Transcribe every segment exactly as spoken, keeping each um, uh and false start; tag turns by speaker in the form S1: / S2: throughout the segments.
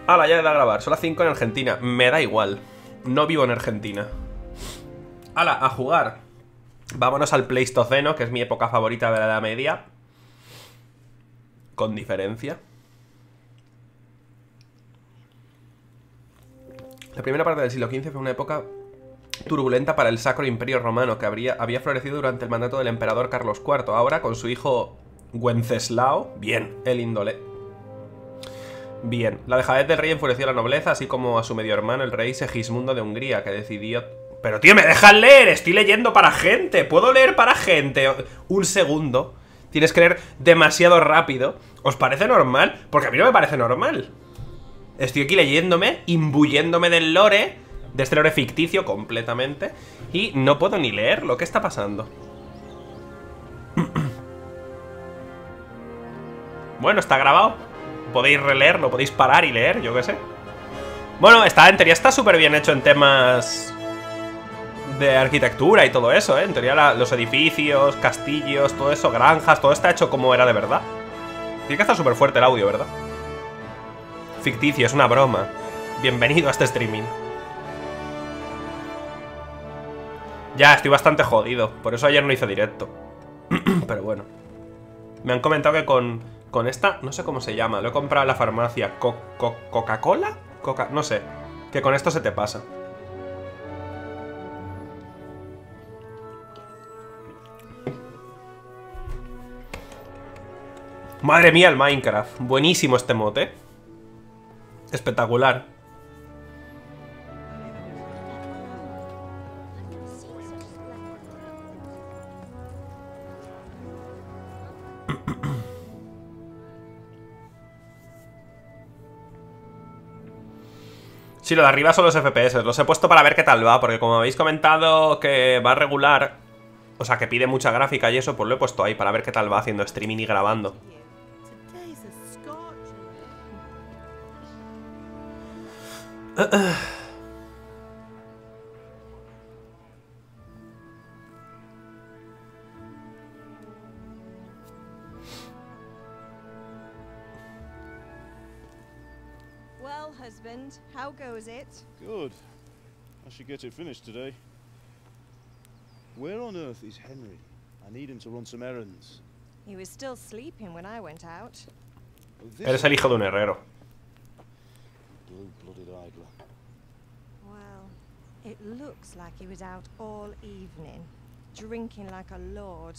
S1: Hala, ya le da a grabar. Son las cinco en Argentina. Me da igual. No vivo en Argentina. Hala, a jugar. Vámonos al Pleistoceno, que es mi época favorita de la Edad Media. Con diferencia. La primera parte del siglo quince fue una época turbulenta para el Sacro Imperio Romano, que habría, había florecido durante el mandato del emperador Carlos cuarto. Ahora, con su hijo Wenceslao, bien, el índole. Bien, la dejadez del rey enfureció a la nobleza, así como a su medio hermano, el rey Segismundo de Hungría, que decidió... Pero tío, ¿me dejan leer? Estoy leyendo para gente. ¿Puedo leer para gente? Un segundo. Tienes que leer demasiado rápido. ¿Os parece normal? Porque a mí no me parece normal. Estoy aquí leyéndome, imbuyéndome del lore, de este lore ficticio completamente, y no puedo ni leerlo. ¿Qué está pasando? Bueno, está grabado. Podéis releerlo, podéis parar y leer, yo qué sé. Bueno, está, en teoría está súper bien hecho en temas de arquitectura y todo eso, ¿eh? En teoría la, los edificios, castillos, todo eso, granjas, todo está hecho como era de verdad. Tiene que estar súper fuerte el audio, ¿verdad? Ficticio, es una broma. Bienvenido a este streaming. Ya, estoy bastante jodido. Por eso ayer no hice directo. Pero bueno. Me han comentado que con, con esta, no sé cómo se llama, lo he comprado en la farmacia. Co co ¿Coca-Cola? Coca, no sé. Que con esto se te pasa. Madre mía, el Minecraft. Buenísimo este mote. Espectacular. Sí, lo de arriba son los F P S. Los he puesto para ver qué tal va, porque como habéis comentado que va regular, o sea, que pide mucha gráfica y eso, pues lo he puesto ahí para ver qué tal va haciendo streaming y grabando. Uh, uh.
S2: Well, husband, how goes it?
S3: Good. I should get it finished today. Where on earth is Henry? I need him to run some errands.
S2: He was still sleeping when I went out.
S1: Eres el hijo de un herrero.
S3: Blue-blooded idler.
S2: Well, it looks like he was out all evening, drinking like a lord.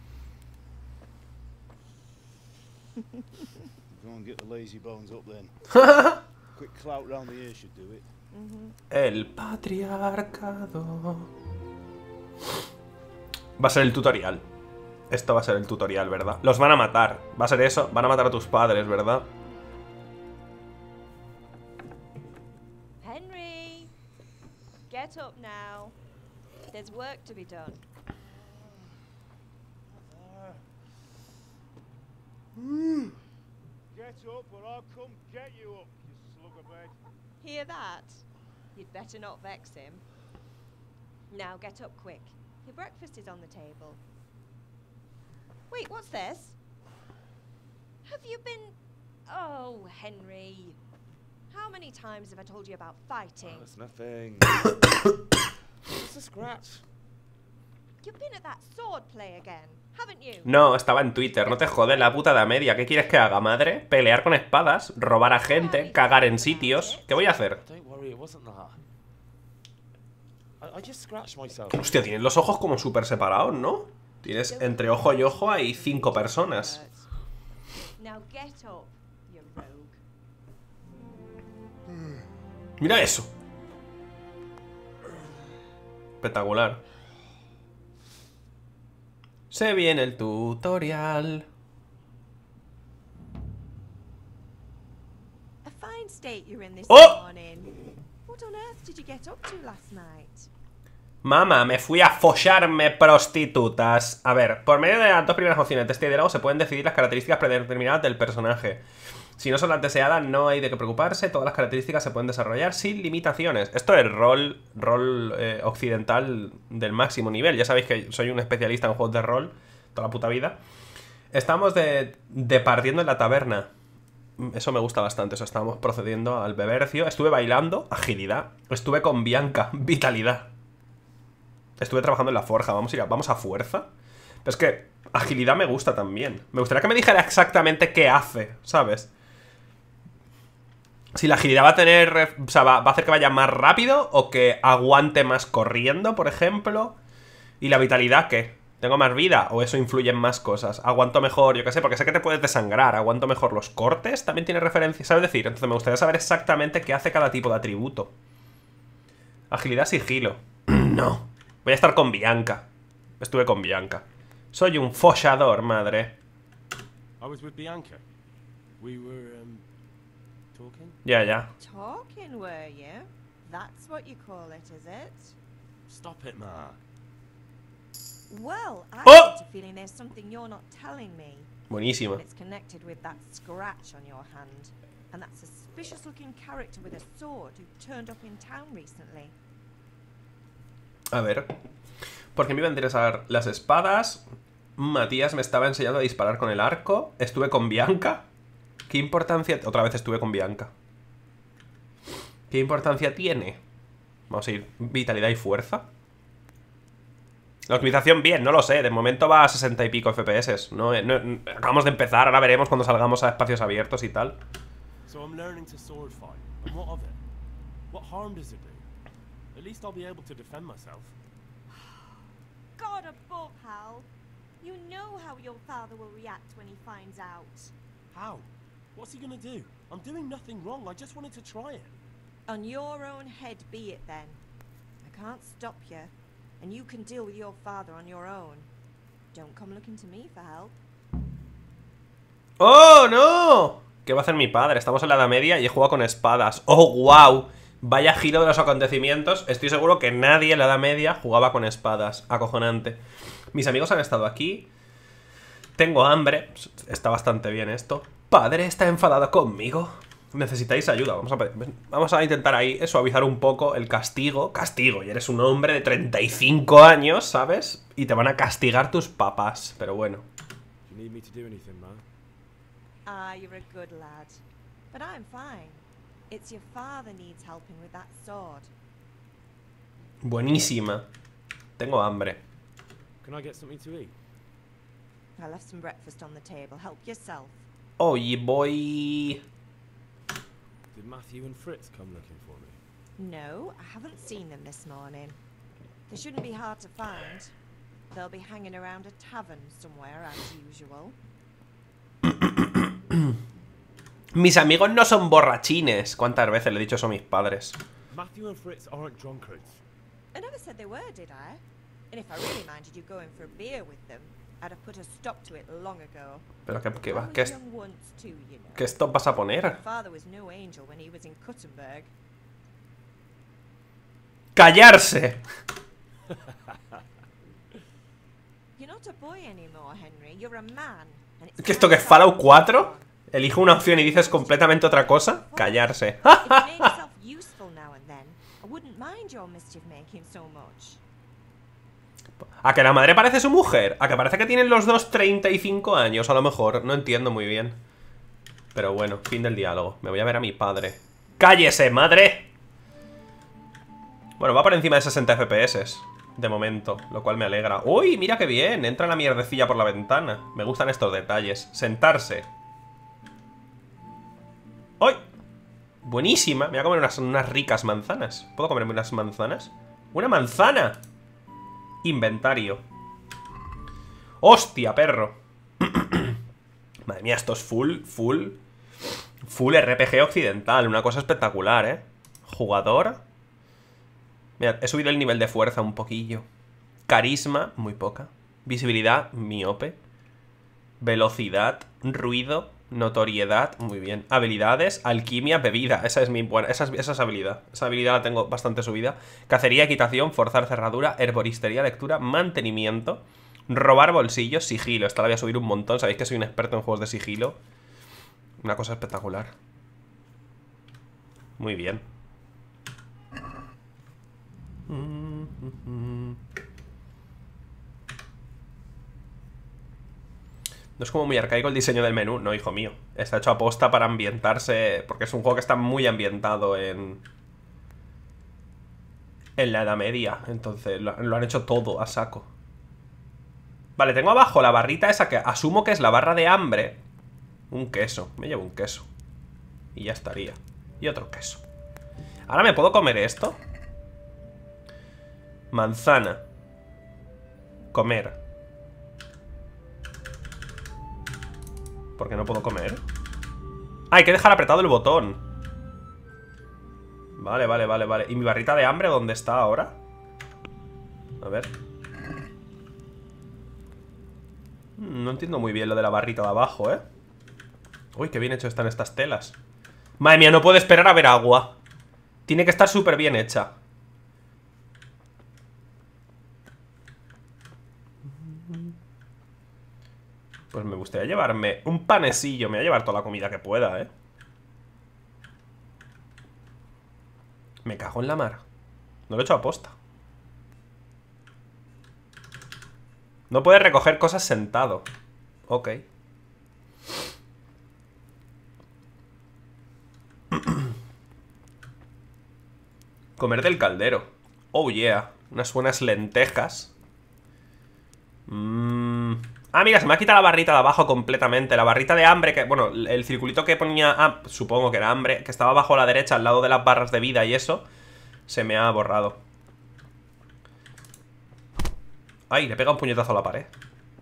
S3: Go and get the lazy bones up then. Quick clout round the ear should do it.
S2: Mm-hmm.
S1: El patriarcado. Va a ser el tutorial. Esto va a ser el tutorial, ¿verdad? Los van a matar. Va a ser eso. Van a matar a tus padres, ¿verdad?
S2: Henry, get up now. There's work to be done.
S3: Get up or I'll come get you up, you slug of bed.
S2: Hear that? You'd better not vex him. Now get up quick. Your breakfast is on the table. Wait, what's this? Have you been... Oh, Henry. How many times have I told you about fighting?
S3: Oh, it's nothing. It's a scratch.
S2: You've been at that sword play again, haven't you?
S1: No, estaba en Twitter. No te jode la puta de media. ¿Qué quieres que haga, madre? Pelear con espadas, robar a gente, cagar en sitios. ¿Qué voy a hacer?
S3: Don't worry, it wasn't that. I, I just scratched myself.
S1: Hostia, tienes los ojos como súper separados, ¿no? Tienes entre ojo y ojo hay cinco personas.
S2: Now get up, you rogue.
S1: Mira eso. Espectacular. Se viene el tutorial.
S2: A fine state you're in this
S1: Oh!
S2: morning. What on earth did you get up to last night?
S1: Mamá, me fui a follarme prostitutas. A ver, por medio de las dos primeras opciones de este diálogo se pueden decidir las características predeterminadas del personaje. Si no son las deseadas, no hay de qué preocuparse. Todas las características se pueden desarrollar sin limitaciones. Esto es rol, rol eh, occidental del máximo nivel. Ya sabéis que soy un especialista en juegos de rol toda la puta vida. Estamos de, de partiendo en la taberna. Eso me gusta bastante. O sea, estábamos procediendo al bebercio. Estuve bailando, agilidad. Estuve con Bianca, vitalidad. Estuve trabajando en la forja. Vamos a ir a, vamos a fuerza. Pero es que agilidad me gusta también. Me gustaría que me dijera exactamente qué hace, ¿sabes? Si la agilidad va a tener... O sea, va, va a hacer que vaya más rápido o que aguante más corriendo, por ejemplo. ¿Y la vitalidad qué? ¿Tengo más vida? ¿O eso influye en más cosas? ¿Aguanto mejor? Yo qué sé, porque sé que te puedes desangrar. ¿Aguanto mejor los cortes? También tiene referencia, ¿sabes decir? Entonces me gustaría saber exactamente qué hace cada tipo de atributo. Agilidad, sigilo. No. Voy a estar con Bianca. Estuve con Bianca. Soy un follador, madre.
S4: I was with Bianca. We were um talking.
S1: Ya, ya.
S2: Talking, were you? That's what you call it, is it?
S4: Stop it, Ma.
S2: Well, I
S1: Oh!
S2: get a feeling there's something you're not telling me.
S1: Buenísima.
S2: And it's connected with that scratch on your hand. And that suspicious looking character with a sword who turned up in town recently.
S1: A ver. ¿Por qué me iba a interesar las espadas? Matías me estaba enseñando a disparar con el arco. Estuve con Bianca. ¿Qué importancia? Otra vez estuve con Bianca. ¿Qué importancia tiene? Vamos a ir vitalidad y fuerza. La optimización bien, no lo sé. De momento va a sesenta y pico F P S. No, no, no, acabamos de empezar, ahora veremos cuando salgamos a espacios abiertos y tal.
S4: So I'm learning to sword fight. And what of it? What harm does it do? At least I'll be able to defend myself.
S2: God above, Hal. You know how your father will react when he finds out.
S4: How? What's he gonna do? I'm doing nothing wrong. I just wanted to try it.
S2: On your own head be it then. I can't stop you. And you can deal with your father on your own. Don't come looking to me for help.
S1: ¡Oh, no! ¿Qué va a hacer mi padre? Estamos en la Edad Media y he jugado con espadas. ¡Oh, wow! Vaya giro de los acontecimientos. Estoy seguro que nadie en la Edad Media jugaba con espadas. Acojonante. Mis amigos han estado aquí. Tengo hambre. Está bastante bien esto. Padre está enfadado conmigo. Necesitáis ayuda. Vamos a, vamos a intentar ahí suavizar un poco el castigo. Castigo. Y eres un hombre de treinta y cinco años, ¿sabes? Y te van a castigar tus papás. Pero bueno.
S4: You need me to do anything, Ma?
S2: Ah, you're a good lad. But I'm fine. It's your father needs helping with that sword.
S1: Buenísima. Tengo hambre.
S4: Can I get something to eat?
S2: I left some breakfast on the table. Help yourself.
S1: Oye, voy...
S4: Did Matthew and Fritz come looking for me?
S2: No, I haven't seen them this morning. They shouldn't be hard to find. They'll be hanging around a tavern somewhere as usual.
S1: Mis amigos no son borrachines. ¿Cuántas veces le he dicho eso a mis padres?
S4: Matthew and Fritz aren't drunkards.
S2: I never said they were, did I? And if I really minded you going for a beer with them, I'd have put a stop to it long ago.
S1: Pero que, que,
S2: I
S1: va,
S2: was
S1: ¿qué, es,
S2: young once too, you know.
S1: ¿qué stop vas a
S2: My
S1: poner?
S2: father was no angel when he was in Kuttenberg.
S1: ¡Callarse!
S2: You're not a boy anymore, Henry. You're a man. And it's
S1: ¿Qué esto que es
S2: time to
S1: Fallout
S2: start
S1: cuatro? Elijo una opción y dices completamente otra cosa. Callarse.
S2: If you made yourself useful now and then, I wouldn't mind your mischief making so much.
S1: ¿A que la madre parece su mujer? ¿A que parece que tienen los dos treinta y cinco años? A lo mejor, no entiendo muy bien. Pero bueno, fin del diálogo. Me voy a ver a mi padre. ¡Cállese, madre! Bueno, va por encima de sesenta F P S de momento, lo cual me alegra. ¡Uy, mira qué bien! Entra la mierdecilla por la ventana. Me gustan estos detalles. Sentarse. ¡Uy! Buenísima. Me voy a comer unas, unas ricas manzanas. ¿Puedo comerme unas manzanas? ¡Una manzana! Inventario. ¡Hostia, perro! Madre mía, esto es full, full Full R P G occidental. Una cosa espectacular, ¿eh? Jugador. Mira, he subido el nivel de fuerza un poquillo. Carisma, muy poca. Visibilidad, miope. Velocidad, ruido, notoriedad, muy bien. Habilidades, alquimia, bebida. Esa es mi buena, esa es, esa es habilidad. Esa habilidad la tengo bastante subida. Cacería, equitación, forzar cerradura, herboristería, lectura, mantenimiento, robar bolsillos, sigilo. Esta la voy a subir un montón. Sabéis que soy un experto en juegos de sigilo. Una cosa espectacular. Muy bien. No es como muy arcaico el diseño del menú. No, hijo mío. Está hecho a posta para ambientarse. Porque es un juego que está muy ambientado en... En la Edad Media. Entonces lo, lo han hecho todo a saco. Vale, tengo abajo la barrita esa que asumo que es la barra de hambre. Un queso. Me llevo un queso. Y ya estaría. Y otro queso. Ahora me puedo comer esto. Manzana. Comer. ¿Por qué no puedo comer? Ah, hay que dejar apretado el botón. Vale, vale, vale, vale. ¿Y mi barrita de hambre dónde está ahora? A ver. No entiendo muy bien lo de la barrita de abajo, ¿eh? Uy, qué bien hecho están estas telas. Madre mía, no puedo esperar a ver agua. Tiene que estar súper bien hecha. Pues me gustaría llevarme un panecillo. Me voy a llevar toda la comida que pueda, ¿eh? Me cago en la mar. No lo he hecho a posta. No puedes recoger cosas sentado. Ok. Comer del caldero. Oh yeah. Unas buenas lentejas. Mmm... Ah, mira, se me ha quitado la barrita de abajo completamente. La barrita de hambre, que, bueno, el circulito que ponía... Ah, supongo que era hambre, que estaba abajo a la derecha, al lado de las barras de vida y eso, se me ha borrado. Ay, le pega un puñetazo a la pared.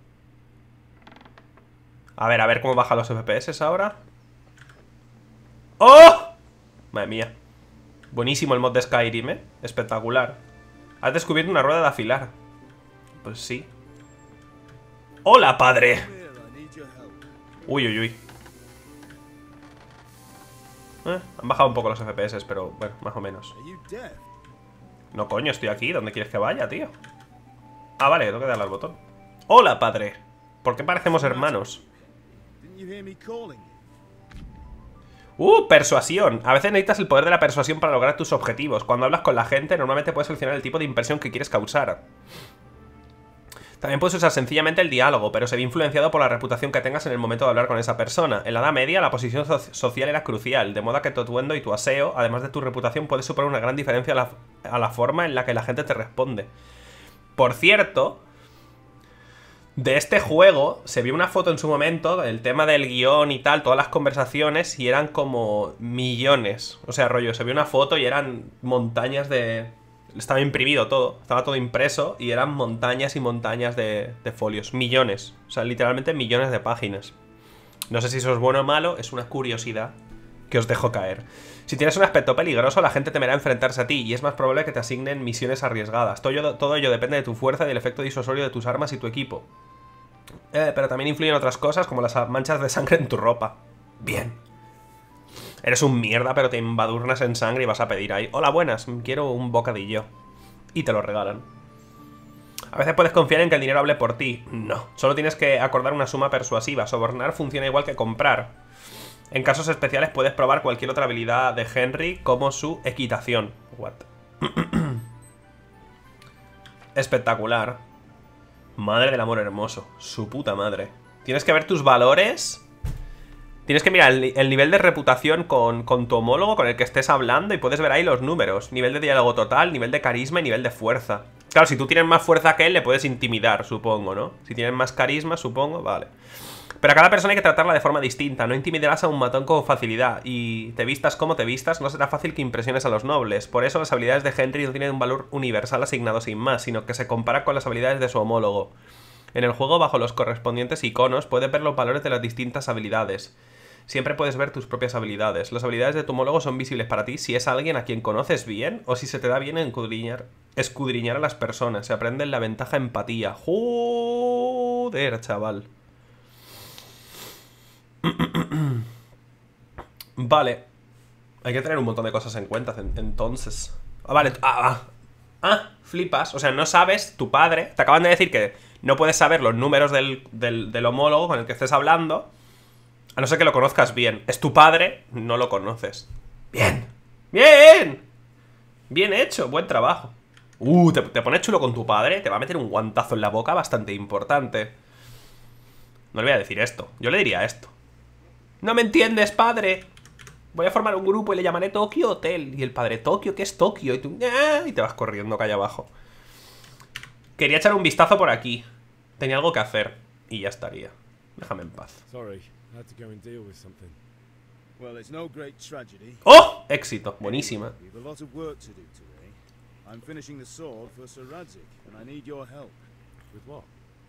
S1: A ver, a ver cómo bajan los F P S ahora. ¡Oh! Madre mía. Buenísimo el mod de Skyrim, ¿eh? Espectacular. Has descubierto una rueda de afilar. Pues sí. ¡Hola, padre! Uy, uy, uy. Eh, han bajado un poco los F P S, pero bueno, más o menos. No, coño, estoy aquí. ¿Dónde quieres que vaya, tío? Ah, vale, tengo que darle al botón. ¡Hola, padre! ¿Por qué parecemos hermanos? Uh, persuasión. A veces necesitas el poder de la persuasión para lograr tus objetivos. Cuando hablas con la gente, normalmente puedes seleccionar el tipo de impresión que quieres causar. También puedes usar sencillamente el diálogo, pero se ve influenciado por la reputación que tengas en el momento de hablar con esa persona. En la Edad Media, la posición so social era crucial, de modo que tu atuendo y tu aseo, además de tu reputación, puede suponer una gran diferencia a la, a la forma en la que la gente te responde. Por cierto, de este juego se vio una foto en su momento, el tema del guión y tal, todas las conversaciones, y eran como millones. O sea, rollo, se vio una foto y eran montañas de... Estaba imprimido todo, estaba todo impreso y eran montañas y montañas de, de folios. Millones, o sea, literalmente millones de páginas. No sé si eso es bueno o malo, es una curiosidad que os dejo caer. Si tienes un aspecto peligroso, la gente temerá enfrentarse a ti y es más probable que te asignen misiones arriesgadas. Todo ello, todo ello depende de tu fuerza y del efecto disuasorio de tus armas y tu equipo. Eh, pero también influyen otras cosas como las manchas de sangre en tu ropa. Bien. Eres un mierda, pero te embadurnas en sangre y vas a pedir ahí: hola, buenas, quiero un bocadillo. Y te lo regalan. A veces puedes confiar en que el dinero hable por ti. No, solo tienes que acordar una suma persuasiva. Sobornar funciona igual que comprar. En casos especiales puedes probar cualquier otra habilidad de Henry, como su equitación. What? Espectacular. Madre del amor hermoso. Su puta madre. Tienes que ver tus valores. Tienes que mirar el, el nivel de reputación con, con tu homólogo con el que estés hablando y puedes ver ahí los números. Nivel de diálogo total, nivel de carisma y nivel de fuerza. Claro, si tú tienes más fuerza que él, le puedes intimidar, supongo, ¿no? Si tienes más carisma, supongo, vale. Pero a cada persona hay que tratarla de forma distinta. No intimidarás a un matón con facilidad. Y te vistas como te vistas, no será fácil que impresiones a los nobles. Por eso las habilidades de Henry no tienen un valor universal asignado sin más, sino que se compara con las habilidades de su homólogo. En el juego, bajo los correspondientes iconos, puedes ver los valores de las distintas habilidades. Siempre puedes ver tus propias habilidades. Las habilidades de tu homólogo son visibles para ti si es alguien a quien conoces bien o si se te da bien escudriñar, escudriñar a las personas. Se aprende en la ventaja empatía. Joder, chaval. Vale. Hay que tener un montón de cosas en cuenta, entonces. Ah, vale. Ah, ah. Ah, flipas. O sea, no sabes, tu padre... Te acaban de decir que no puedes saber los números del, del, del homólogo con el que estés hablando, a no ser que lo conozcas bien. Es tu padre, no lo conoces. Bien. Bien. Bien hecho, buen trabajo. Uh, te, te pones chulo con tu padre, te va a meter un guantazo en la boca bastante importante. No le voy a decir esto. Yo le diría esto. ¡No me entiendes, padre! Voy a formar un grupo y le llamaré Tokyo Hotel. Y el padre, ¿Tokio? ¿Qué es Tokio? Y tú, ¡ah! Y te vas corriendo calle abajo. Quería echar un vistazo por aquí. Tenía algo que hacer. Y ya estaría. Déjame en paz.
S4: Sorry, I had to go and deal with something.
S3: Well, it's no great tragedy.
S1: ¡Oh! Éxito. Buenísima.
S3: We have a lot of work to do today. I'm finishing the sword for Sir Radzig, and I need your help.
S4: With what?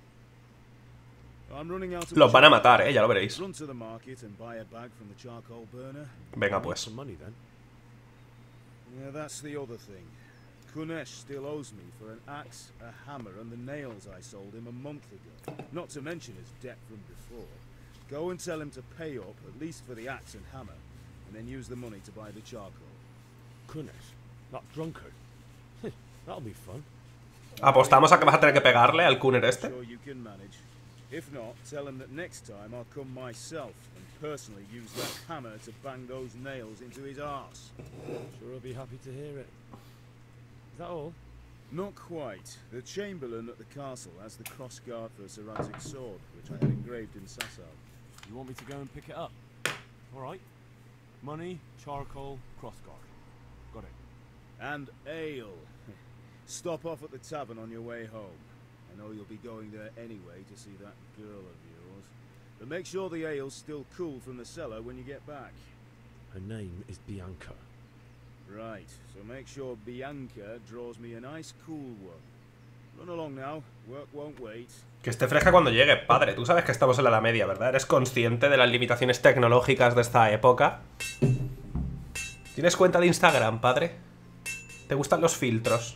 S3: I'm running out of
S1: Los van a matar, eh, ya lo veréis.
S3: Run to the market and buy a bag from the charcoal burner.
S1: Venga, pues.
S4: Some money then.
S3: Yeah, that's the other thing. Kunesh still owes me for an axe, a hammer, and the nails I sold him a month ago. Not to mention his debt from before. Go and tell him to pay up, at least for the axe and hammer, and then use the money to buy the charcoal.
S4: Kunesh, that drunkard. That'll be fun.
S1: Apostamos a que vas a tener que pegarle al Cooner este.
S3: Sure you can manage. If not, tell him that next time I'll come myself and personally use that hammer to bang those nails into his arse.
S4: Sure I'll be happy to hear it. Is that all?
S3: Not quite. The Chamberlain at the castle has the crossguard for Sir Radzig's sword, which I had engraved in Sasau.
S4: You want me to go and pick it up? Alright. Money, charcoal, crossguard. Got it.
S3: And ale. Stop off at the tavern on your way home. I know you'll be going there anyway to see that girl of yours. But make sure the ale's still cool from the cellar when you get back.
S4: Her name is Bianca.
S3: Right, so make sure Bianca draws me a nice cool one. Run along now, work won't wait.
S1: Que esté fresca cuando llegue, padre. Tú sabes que estamos en la Edad Media, ¿verdad? ¿Eres consciente de las limitaciones tecnológicas de esta época? ¿Tienes cuenta de Instagram, padre? ¿Te gustan los filtros?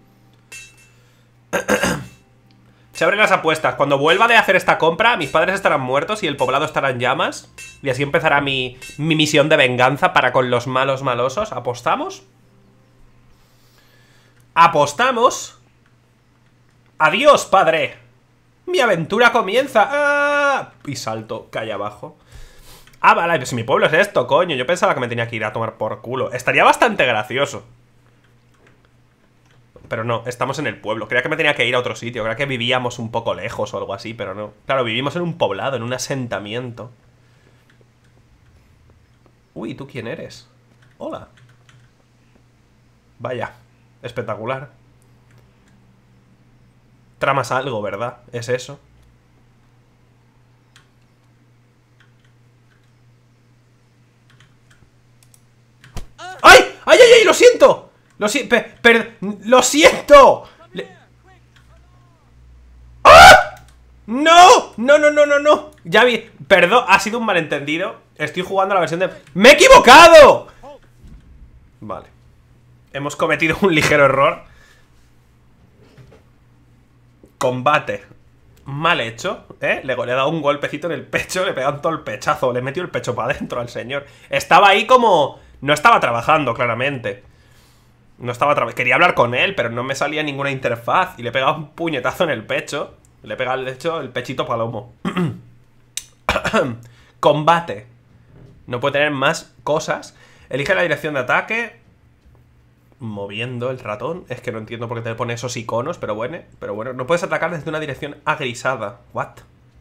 S1: Se abren las apuestas. Cuando vuelva de hacer esta compra, mis padres estarán muertos y el poblado estará en llamas. Y así empezará mi, mi misión de venganza para con los malos malosos. ¿Apostamos? ¿Apostamos? ¡Adiós, padre! ¡Mi aventura comienza! ¡Ah! Y salto calle abajo. Ah, vale, pues mi pueblo es esto, coño. Yo pensaba que me tenía que ir a tomar por culo. Estaría bastante gracioso. Pero no, estamos en el pueblo. Creía que me tenía que ir a otro sitio. Creía que vivíamos un poco lejos o algo así, pero no. Claro, vivimos en un poblado, en un asentamiento. Uy, ¿tú quién eres? Hola. Vaya, espectacular. Tramas algo, ¿verdad? Es eso. ¡Ay! ¡Ay, ay, ay! ¡Lo siento! Lo, si per per ¡Lo siento! Le ¡Ah! ¡No! ¡No, no, no, no, no! Ya vi... Perdón, ha sido un malentendido. Estoy jugando a la versión de... ¡Me he equivocado! Vale. Hemos cometido un ligero error. Combate. Mal hecho, ¿eh? Le, le he dado un golpecito en el pecho, le he pegado todo el pechazo. Le he metido el pecho para adentro al señor. Estaba ahí como... No estaba trabajando, claramente. No estaba trabajando. Quería hablar con él, pero no me salía ninguna interfaz. Y le he pegado un puñetazo en el pecho. Le he pegado, de hecho, el pechito palomo. Combate. No puede tener más cosas. Elige la dirección de ataque. Moviendo el ratón. Es que no entiendo por qué te pone esos iconos, pero bueno. Pero bueno, no puedes atacar desde una dirección agrisada. ¿What?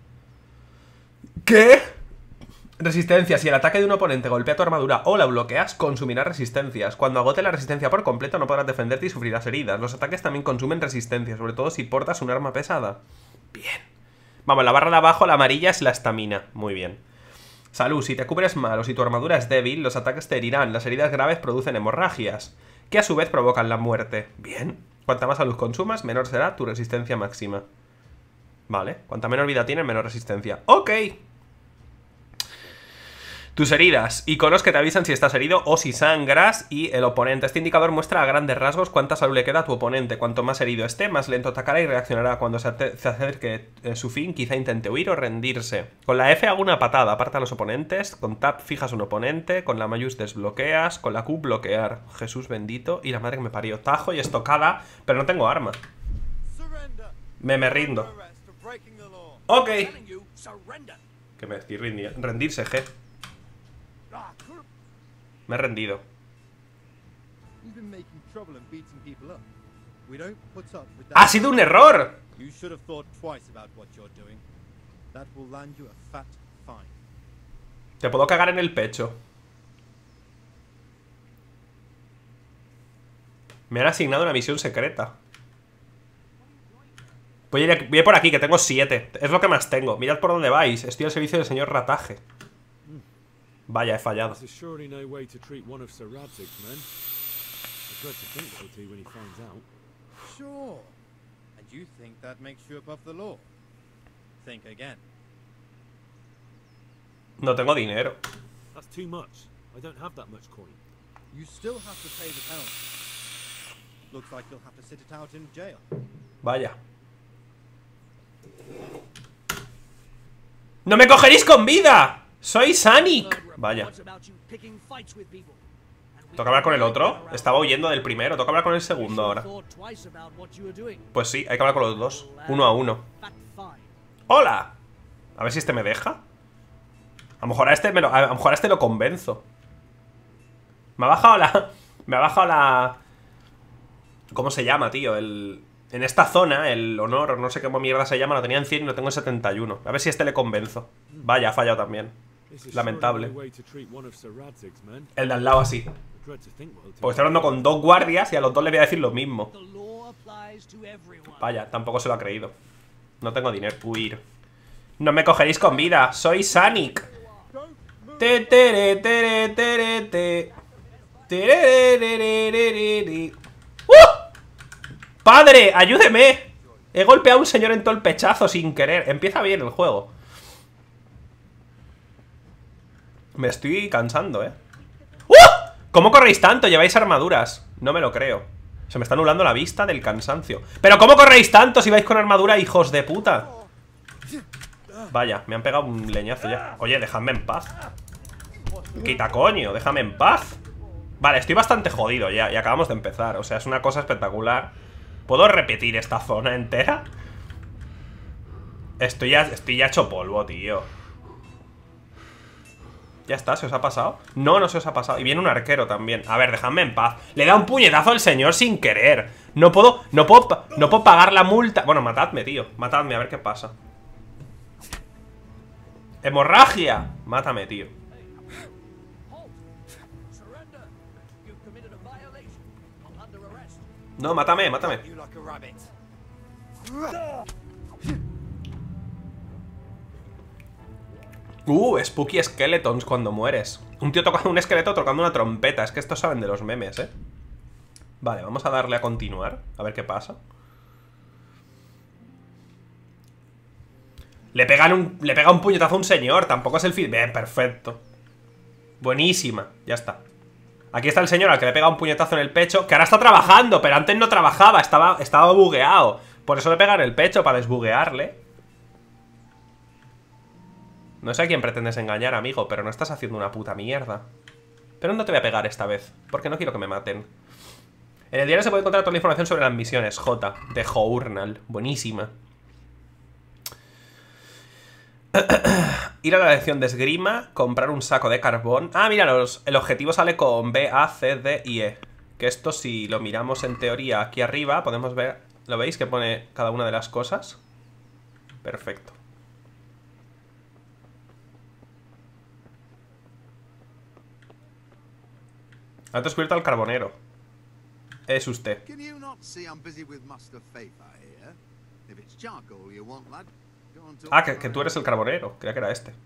S1: ¿Qué? Resistencia. Si el ataque de un oponente golpea tu armadura o la bloqueas, consumirá resistencias. Cuando agote la resistencia por completo, no podrás defenderte y sufrirás heridas. Los ataques también consumen resistencia, sobre todo si portas un arma pesada. Bien. Vamos, la barra de abajo, la amarilla, es la estamina. Muy bien. Salud. Si te cubres mal o si tu armadura es débil, los ataques te herirán. Las heridas graves producen hemorragias, que a su vez provocan la muerte. Bien. Cuanta más salud consumas, menor será tu resistencia máxima. Vale. Cuanta menor vida tienes, menor resistencia. Ok. Tus heridas, iconos que te avisan si estás herido o si sangras. Y el oponente, este indicador muestra a grandes rasgos cuánta salud le queda a tu oponente. Cuanto más herido esté, más lento atacará y reaccionará. Cuando se, se acerque eh, su fin, quizá intente huir o rendirse. Con la F hago una patada, aparta a los oponentes. Con Tab fijas un oponente. Con la Mayús desbloqueas. Con la Q bloquear. Jesús bendito. Y la madre que me parió. Tajo y estocada, pero no tengo arma. Me me rindo. Ok. Que me estoy rindiendo. Rendirse, G. Me he rendido. ¡Ha sido un error!
S5: That will land you a fat fine.
S1: Te puedo cagar en el pecho. Me han asignado una misión secreta. Voy a, ir, voy a ir por aquí, que tengo siete. Es lo que más tengo. Mirad por dónde vais. Estoy al servicio del señor Rataje. Vaya, he fallado.
S5: Sure. And you think that makes you above the law? Think again.
S1: No tengo dinero.
S4: That's too much. I don't have that much coin.
S5: You still have to pay the penalty. Looks like you'll have to sit it out in jail.
S1: Vaya. ¡No me cogeréis con vida! ¡Soy Sonic! Vaya. ¿Toca hablar con el otro? Estaba huyendo del primero. Toca hablar con el segundo ahora. Pues sí, hay que hablar con los dos. Uno a uno. ¡Hola! A ver si este me deja. A lo mejor a este, me lo, a lo mejor a este lo convenzo. Me ha bajado la... Me ha bajado la... ¿Cómo se llama, tío? El... En esta zona, el honor, no sé cómo mierda se llama, lo tenía en cien y lo tengo en setenta y uno. A ver si este le convenzo. Vaya, ha fallado también. Lamentable. El de al lado así. Porque estoy hablando con dos guardias y a los dos les voy a decir lo mismo. Vaya, tampoco se lo ha creído. No tengo dinero. Huir. No me cogeréis con vida. Soy Sonic. Te tere tere tere te. Terererererere. ¡Uh! ¡Padre! ¡Ayúdeme! He golpeado a un señor en todo el pechazo sin querer. Empieza bien el juego. Me estoy cansando, ¿eh? ¡Uh! ¿Cómo corréis tanto? Lleváis armaduras. No me lo creo. Se me está anulando la vista del cansancio. ¿Pero cómo corréis tanto si vais con armadura, hijos de puta? Vaya, me han pegado un leñazo ya. Oye, dejadme en paz. Quita coño, déjame en paz. Vale, estoy bastante jodido ya. Y acabamos de empezar, o sea, es una cosa espectacular. ¿Puedo repetir esta zona entera? Estoy ya, estoy ya hecho polvo, tío. Ya está, ¿se os ha pasado? No, no se os ha pasado. Y viene un arquero también. A ver, dejadme en paz. Le da un puñetazo al señor sin querer. No puedo, no puedo, no puedo pagar la multa. Bueno, matadme, tío. Matadme, a ver qué pasa. ¡Hemorragia! Mátame, tío. No, mátame, mátame. Uh, Spooky Skeletons cuando mueres. Un tío tocando un esqueleto tocando una trompeta. Es que estos saben de los memes, ¿eh? Vale, vamos a darle a continuar. A ver qué pasa. Le pegan un, le pega un puñetazo a un señor. Tampoco es el fin. Bien, perfecto. Buenísima, ya está. Aquí está el señor al que le pega un puñetazo en el pecho. Que ahora está trabajando, pero antes no trabajaba. Estaba, estaba bugueado. Por eso le pega en el pecho, para desbuguearle. No sé a quién pretendes engañar, amigo, pero no estás haciendo una puta mierda. Pero no te voy a pegar esta vez, porque no quiero que me maten. En el diario se puede encontrar toda la información sobre las misiones. J, de Journal. Buenísima. Ir a la lección de esgrima, comprar un saco de carbón. Ah, mira, los, el objetivo sale con B, A, C, D y E. Que esto, si lo miramos en teoría aquí arriba, podemos ver... ¿Lo veis? Que pone cada una de las cosas. Perfecto. Ha descubierto al carbonero. Es usted. Ah, que, que tú eres el carbonero. Creía que era este.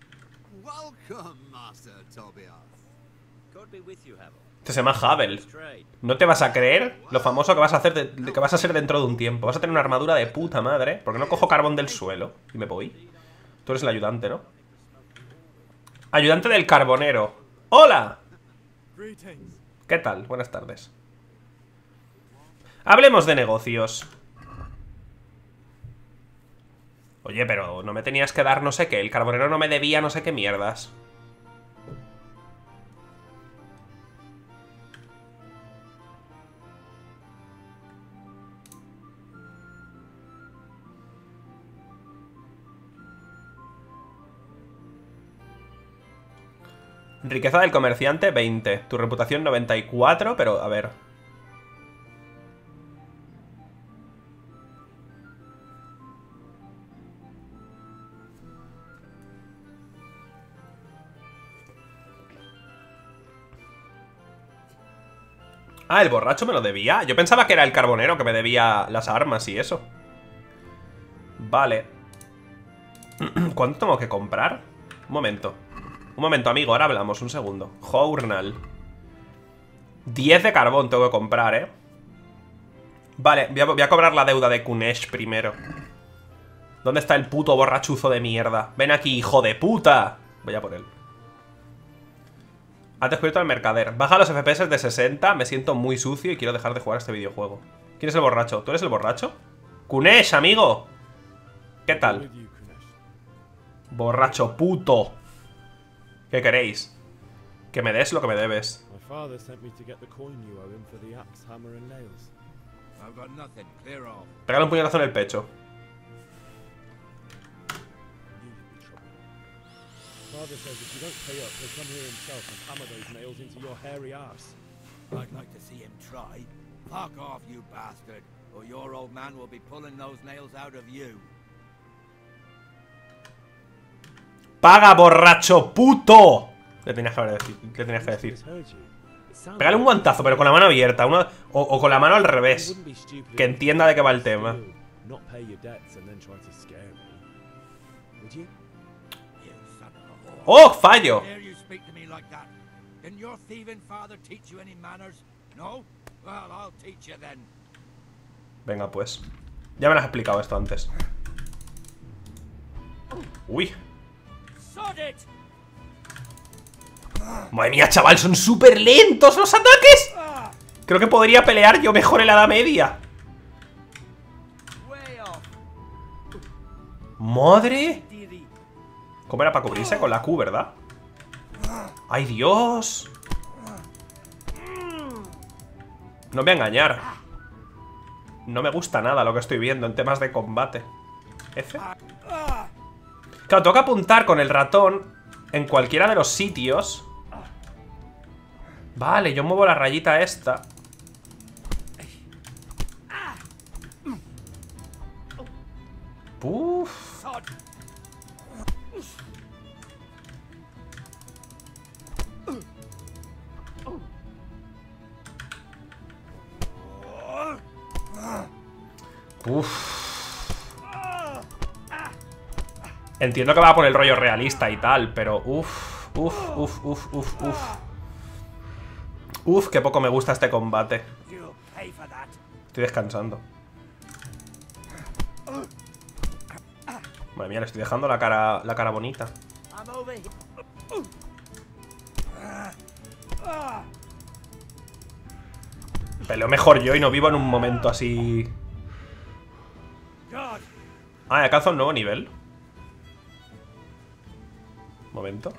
S1: Este se llama Havel. ¿No te vas a creer lo famoso que vas a hacer de, de, que vas a ser dentro de un tiempo? Vas a tener una armadura de puta madre. ¿Por qué no cojo carbón del suelo? Y me voy. Tú eres el ayudante, ¿no? Ayudante del carbonero. ¡Hola! ¿Qué tal? Buenas tardes. Hablemos de negocios. Oye, pero no me tenías que dar no sé qué. El carbonero no me debía no sé qué mierdas. Riqueza del comerciante, veinte. Tu reputación, noventa y cuatro, pero a ver. Ah, el borracho me lo debía. Yo pensaba que era el carbonero que me debía las armas y eso. Vale. ¿Cuánto tengo que comprar? Un momento. Un momento, amigo, ahora hablamos, un segundo. Journal. diez de carbón tengo que comprar, ¿eh? Vale, voy a, voy a cobrar la deuda de Kunesh primero. ¿Dónde está el puto borrachuzo de mierda? Ven aquí, hijo de puta. Voy a por él. Has descubierto al mercader. Baja los F P S de sesenta. Me siento muy sucio y quiero dejar de jugar a este videojuego. ¿Quién es el borracho? ¿Tú eres el borracho? Kunesh, amigo. ¿Qué tal? Borracho puto. ¿Qué queréis? Que me des lo que me debes.
S4: My father sent me to get the coin you owe him for the axe, hammer and nails.
S6: I've got nothing. Clear off.
S1: Pégale un puñetazo en el pecho.
S4: Father says if you don't pay up, he'll come here himself and hammer those nails into your hairy arse.
S6: I'd like to see him try. Fuck off, you bastard, or your old man will be pulling those nails out of you.
S1: ¡Paga, borracho puto! Le tenías que, haber decir, le tenías que decir. Pégale un guantazo, pero con la mano abierta. Una, o, o con la mano al revés. Que entienda de qué va el tema. ¡Oh, fallo! Venga, pues. Ya me lo has explicado esto antes. Uy. Madre mía, chaval, son súper lentos los ataques. Creo que podría pelear yo mejor en la edad media. Madre. ¿Cómo era para cubrirse? Con la Q, ¿verdad? ¡Ay, Dios! No me voy a engañar. No me gusta nada lo que estoy viendo en temas de combate. F. Claro, tengo que apuntar con el ratón en cualquiera de los sitios. Vale, yo muevo la rayita esta. Uff. Uff. Entiendo que va por el rollo realista y tal, pero uff, uff, uff, uff, uff, uff. Uff, qué poco me gusta este combate. Estoy descansando. Madre mía, le estoy dejando la cara, la cara bonita. Peleo mejor yo y no vivo en un momento así. Ah, alcanzo un nuevo nivel. Momento.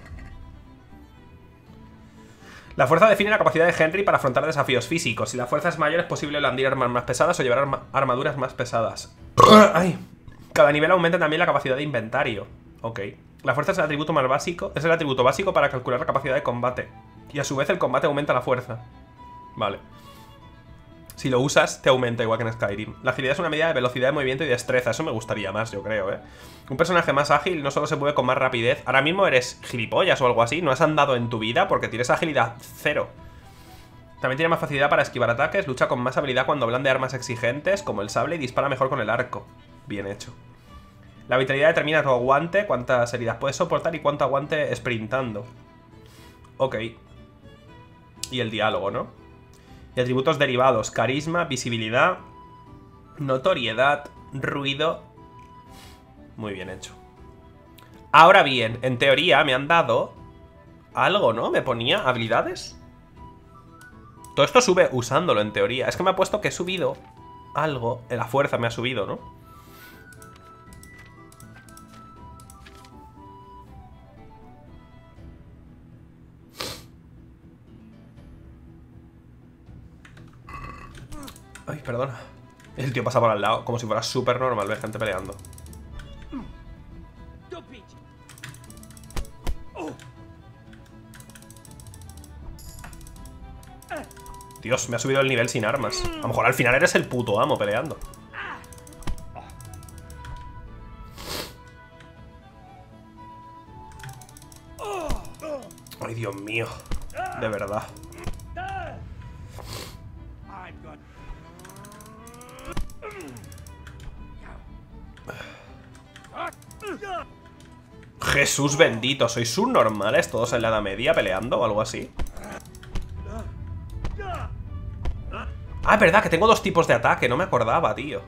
S1: La fuerza define la capacidad de Henry para afrontar desafíos físicos. Si la fuerza es mayor, es posible blandir armas más pesadas o llevar arma armaduras más pesadas. Ay. Cada nivel aumenta también la capacidad de inventario. Ok. La fuerza es el atributo más básico. Es el atributo básico para calcular la capacidad de combate. Y a su vez el combate aumenta la fuerza. Vale. Si lo usas, te aumenta igual que en Skyrim. La agilidad es una medida de velocidad de movimiento y destreza. Eso me gustaría más, yo creo, ¿eh? Un personaje más ágil no solo se mueve con más rapidez. Ahora mismo eres gilipollas o algo así. No has andado en tu vida porque tienes agilidad cero. También tiene más facilidad para esquivar ataques. Lucha con más habilidad cuando blande armas exigentes, como el sable, y dispara mejor con el arco. Bien hecho. La vitalidad determina tu aguante, cuántas heridas puedes soportar y cuánto aguante sprintando. Ok. Y el diálogo, ¿no? Y atributos derivados: carisma, visibilidad, notoriedad, ruido. Muy bien hecho. Ahora bien, en teoría me han dado algo, ¿no? Me ponía habilidades. Todo esto sube usándolo en teoría. Es que me ha puesto que he subido algo. En la fuerza me ha subido, ¿no? Ay, perdona. El tío pasa por al lado como si fuera súper normal ver gente peleando. Dios, me ha subido el nivel sin armas. A lo mejor al final eres el puto amo peleando. Ay, Dios mío. De verdad. Jesús bendito, ¿sois subnormales todos en la Edad Media peleando o algo así? Ah, es verdad que tengo dos tipos de ataque, no me acordaba, tío.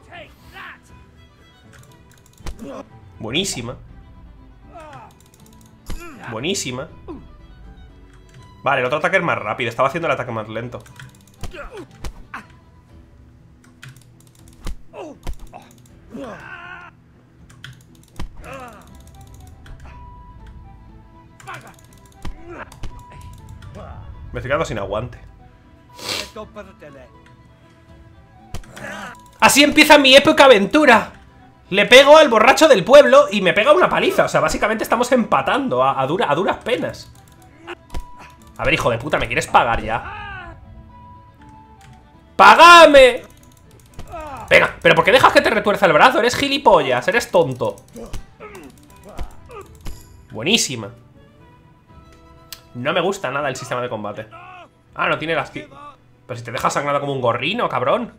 S1: Buenísima. Buenísima. Vale, el otro ataque es más rápido. Estaba haciendo el ataque más lento. Me estoy quedando sin aguante. Así empieza mi épica aventura. Le pego al borracho del pueblo y me pega una paliza. O sea, básicamente estamos empatando a, a, dura, a duras penas. A ver, hijo de puta, ¿me quieres pagar ya? ¡Págame! Venga, pero ¿por qué dejas que te retuerza el brazo? Eres gilipollas, eres tonto. Buenísima. No me gusta nada el sistema de combate. Ah, no tiene las... Pero si te dejas sangrado como un gorrino, cabrón.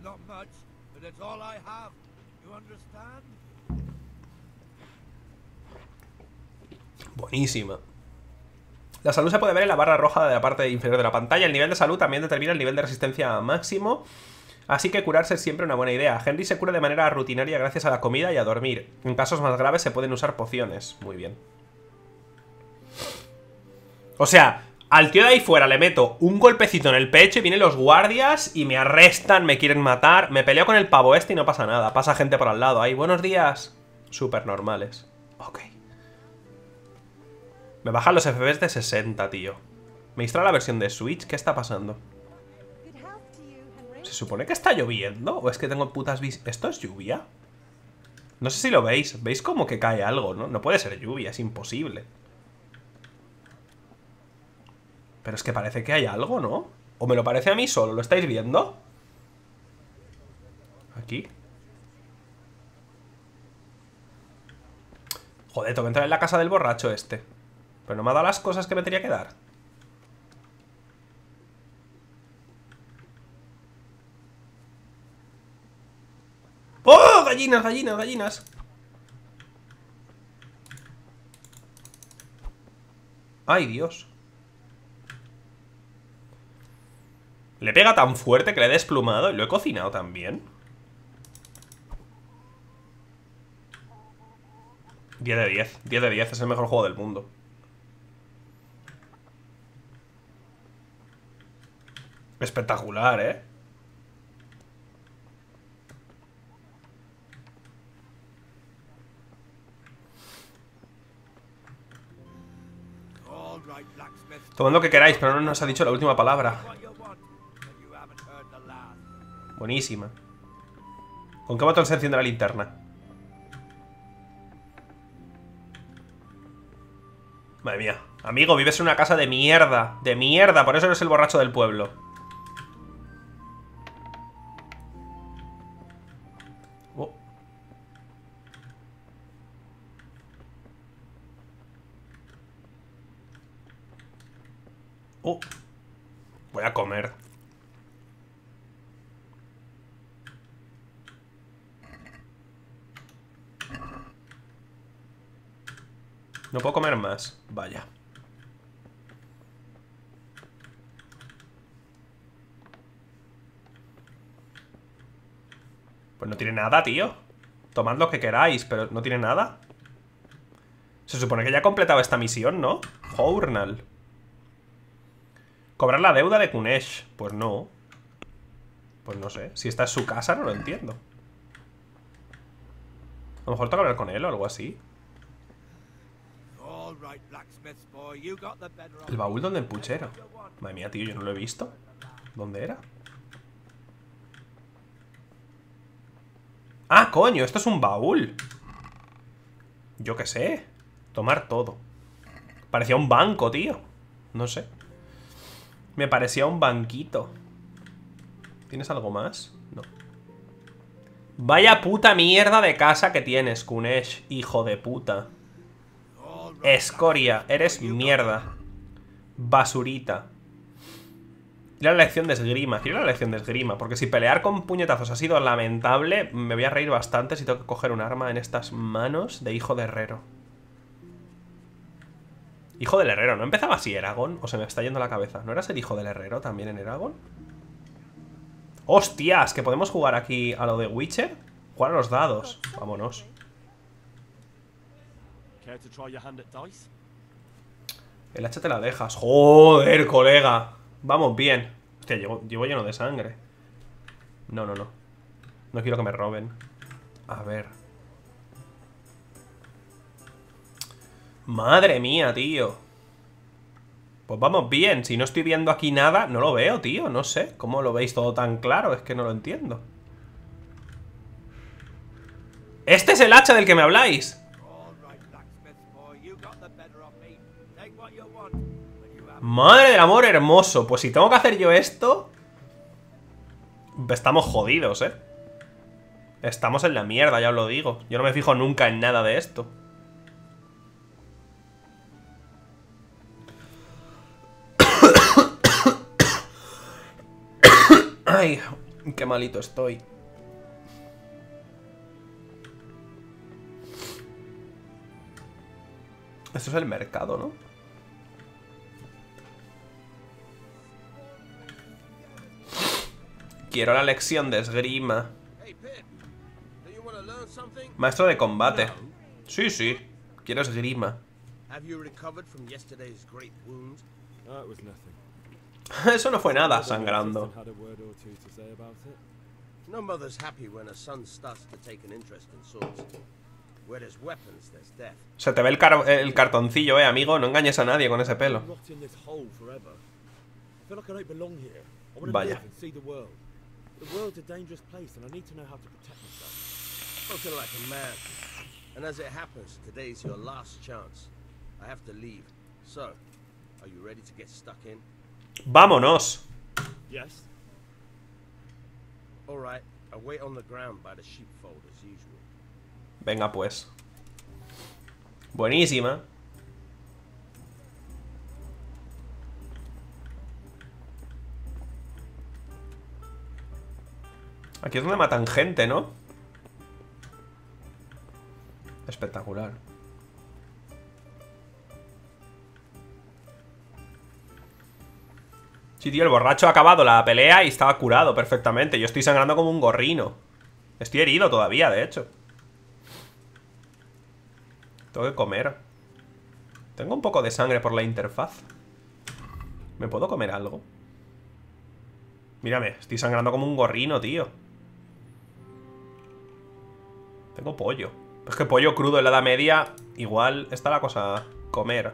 S1: Buenísima. La salud se puede ver en la barra roja de la parte inferior de la pantalla. El nivel de salud también determina el nivel de resistencia máximo. Así que curarse es siempre una buena idea. Henry se cura de manera rutinaria gracias a la comida y a dormir. En casos más graves se pueden usar pociones. Muy bien. O sea, al tío de ahí fuera le meto un golpecito en el pecho y vienen los guardias y me arrestan, me quieren matar. Me peleo con el pavo este y no pasa nada. Pasa gente por al lado ahí. Buenos días. Súper normales. Ok. Me bajan los F P S de sesenta, tío. Me instala la versión de Switch. ¿Qué está pasando? ¿Se supone que está lloviendo? ¿O es que tengo putas vis... ¿Esto es lluvia? No sé si lo veis. ¿Veis como que cae algo, no? No puede ser lluvia, es imposible. Pero es que parece que hay algo, ¿no? ¿O me lo parece a mí solo? ¿Lo estáis viendo? Aquí. Joder, tengo que entrar en la casa del borracho este. Pero no me ha dado las cosas que me tenía que dar. ¡Oh! Gallinas, gallinas, gallinas. ¡Ay, Dios! Le pega tan fuerte que le he desplumado y lo he cocinado también. diez de diez. diez de diez, es el mejor juego del mundo. Espectacular, ¿eh? Tomad lo que queráis, pero no nos ha dicho la última palabra. Buenísima. ¿Con qué botón se enciende la linterna? Madre mía. Amigo, vives en una casa de mierda. De mierda, por eso eres el borracho del pueblo. Oh. Oh. Voy a comer. No puedo comer más. Vaya. Pues no tiene nada, tío. Tomad lo que queráis, pero no tiene nada. Se supone que ya he completado esta misión, ¿no? Journal. Cobrar la deuda de Kunesh. Pues no. Pues no sé. Si esta es su casa, no lo entiendo. A lo mejor tengo que hablar con él o algo así. El baúl donde el puchero. Madre mía, tío, yo no lo he visto. ¿Dónde era? Ah, coño, esto es un baúl. Yo qué sé. Tomar todo. Parecía un banco, tío. No sé. Me parecía un banquito. ¿Tienes algo más? No. Vaya puta mierda de casa que tienes, Kunesh, hijo de puta. Escoria, eres mierda. Basurita. Ir a la lección de esgrima. Quiero ir a la lección de esgrima. Porque si pelear con puñetazos ha sido lamentable, me voy a reír bastante si tengo que coger un arma en estas manos de hijo de herrero. Hijo del herrero. ¿No empezaba así Eragon? ¿O se me está yendo la cabeza? ¿No eras el hijo del herrero también en Eragon? ¡Hostias! ¿Que podemos jugar aquí a lo de Witcher? Jugar a los dados. Vámonos.
S4: Care to try your hand at dice?
S1: El hacha te la dejas. ¡Joder, colega! Vamos bien. Hostia, llevo, llevo lleno de sangre. No, no, no. No quiero que me roben. A ver. Madre mía, tío. Pues vamos bien. Si no estoy viendo aquí nada, no lo veo, tío. No sé. ¿Cómo lo veis todo tan claro? Es que no lo entiendo. ¡Este es el hacha del que me habláis! Madre del amor hermoso. Pues si tengo que hacer yo esto, estamos jodidos, eh. Estamos en la mierda, ya os lo digo. Yo no me fijo nunca en nada de esto. Ay, qué malito estoy. Esto es el mercado, ¿no? Quiero la lección de esgrima. Maestro de combate. Sí, sí. Quiero esgrima. Eso no fue nada, sangrando. Se te ve el, car el cartoncillo, eh, amigo. No engañes a nadie con ese pelo. Vaya.
S6: The world's a dangerous place, and I need to know how to protect myself. Spoken like a man. And as it happens, today's your last chance. I have to leave. So, are you ready to get stuck in?
S1: Vámonos.
S4: Yes.
S6: All right. I'll wait on the ground by the sheepfold as usual.
S1: Venga, pues. Buenísima. Aquí es donde matan gente, ¿no? Espectacular. Sí, tío, el borracho ha acabado la pelea y estaba curado perfectamente. Yo estoy sangrando como un gorrino. Estoy herido todavía, de hecho. Tengo que comer. Tengo un poco de sangre por la interfaz. ¿Me puedo comer algo? Mírame, estoy sangrando como un gorrino, tío. Tengo pollo. Es que pollo crudo en la Edad Media, igual está la cosa a comer.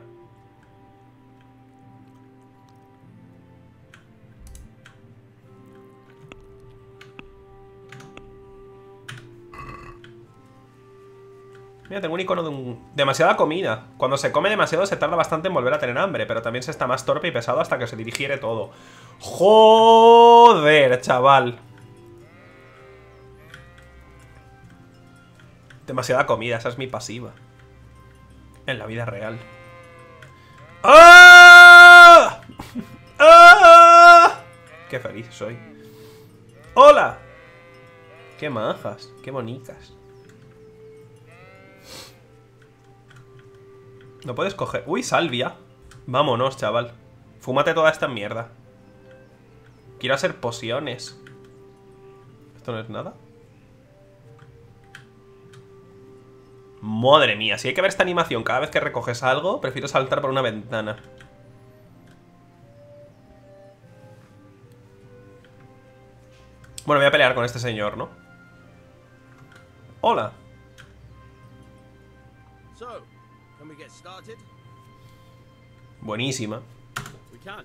S1: Mira, tengo un icono de un... demasiada comida. Cuando se come demasiado se tarda bastante en volver a tener hambre, pero también se está más torpe y pesado hasta que se digiere todo. ¡Joder, chaval! Demasiada comida, esa es mi pasiva. En la vida real. ¡Ah! ¡Ah! ¡Qué feliz soy! ¡Hola! ¡Qué majas! ¡Qué bonitas! No puedes coger... ¡Uy, salvia! Vámonos, chaval. Fúmate toda esta mierda. Quiero hacer pociones. ¿Esto no es nada? Madre mía, si hay que ver esta animación cada vez que recoges algo, prefiero saltar por una ventana. Bueno, voy a pelear con este señor, ¿no? Hola.
S6: So, can we get started?
S1: Buenísima.
S4: We can.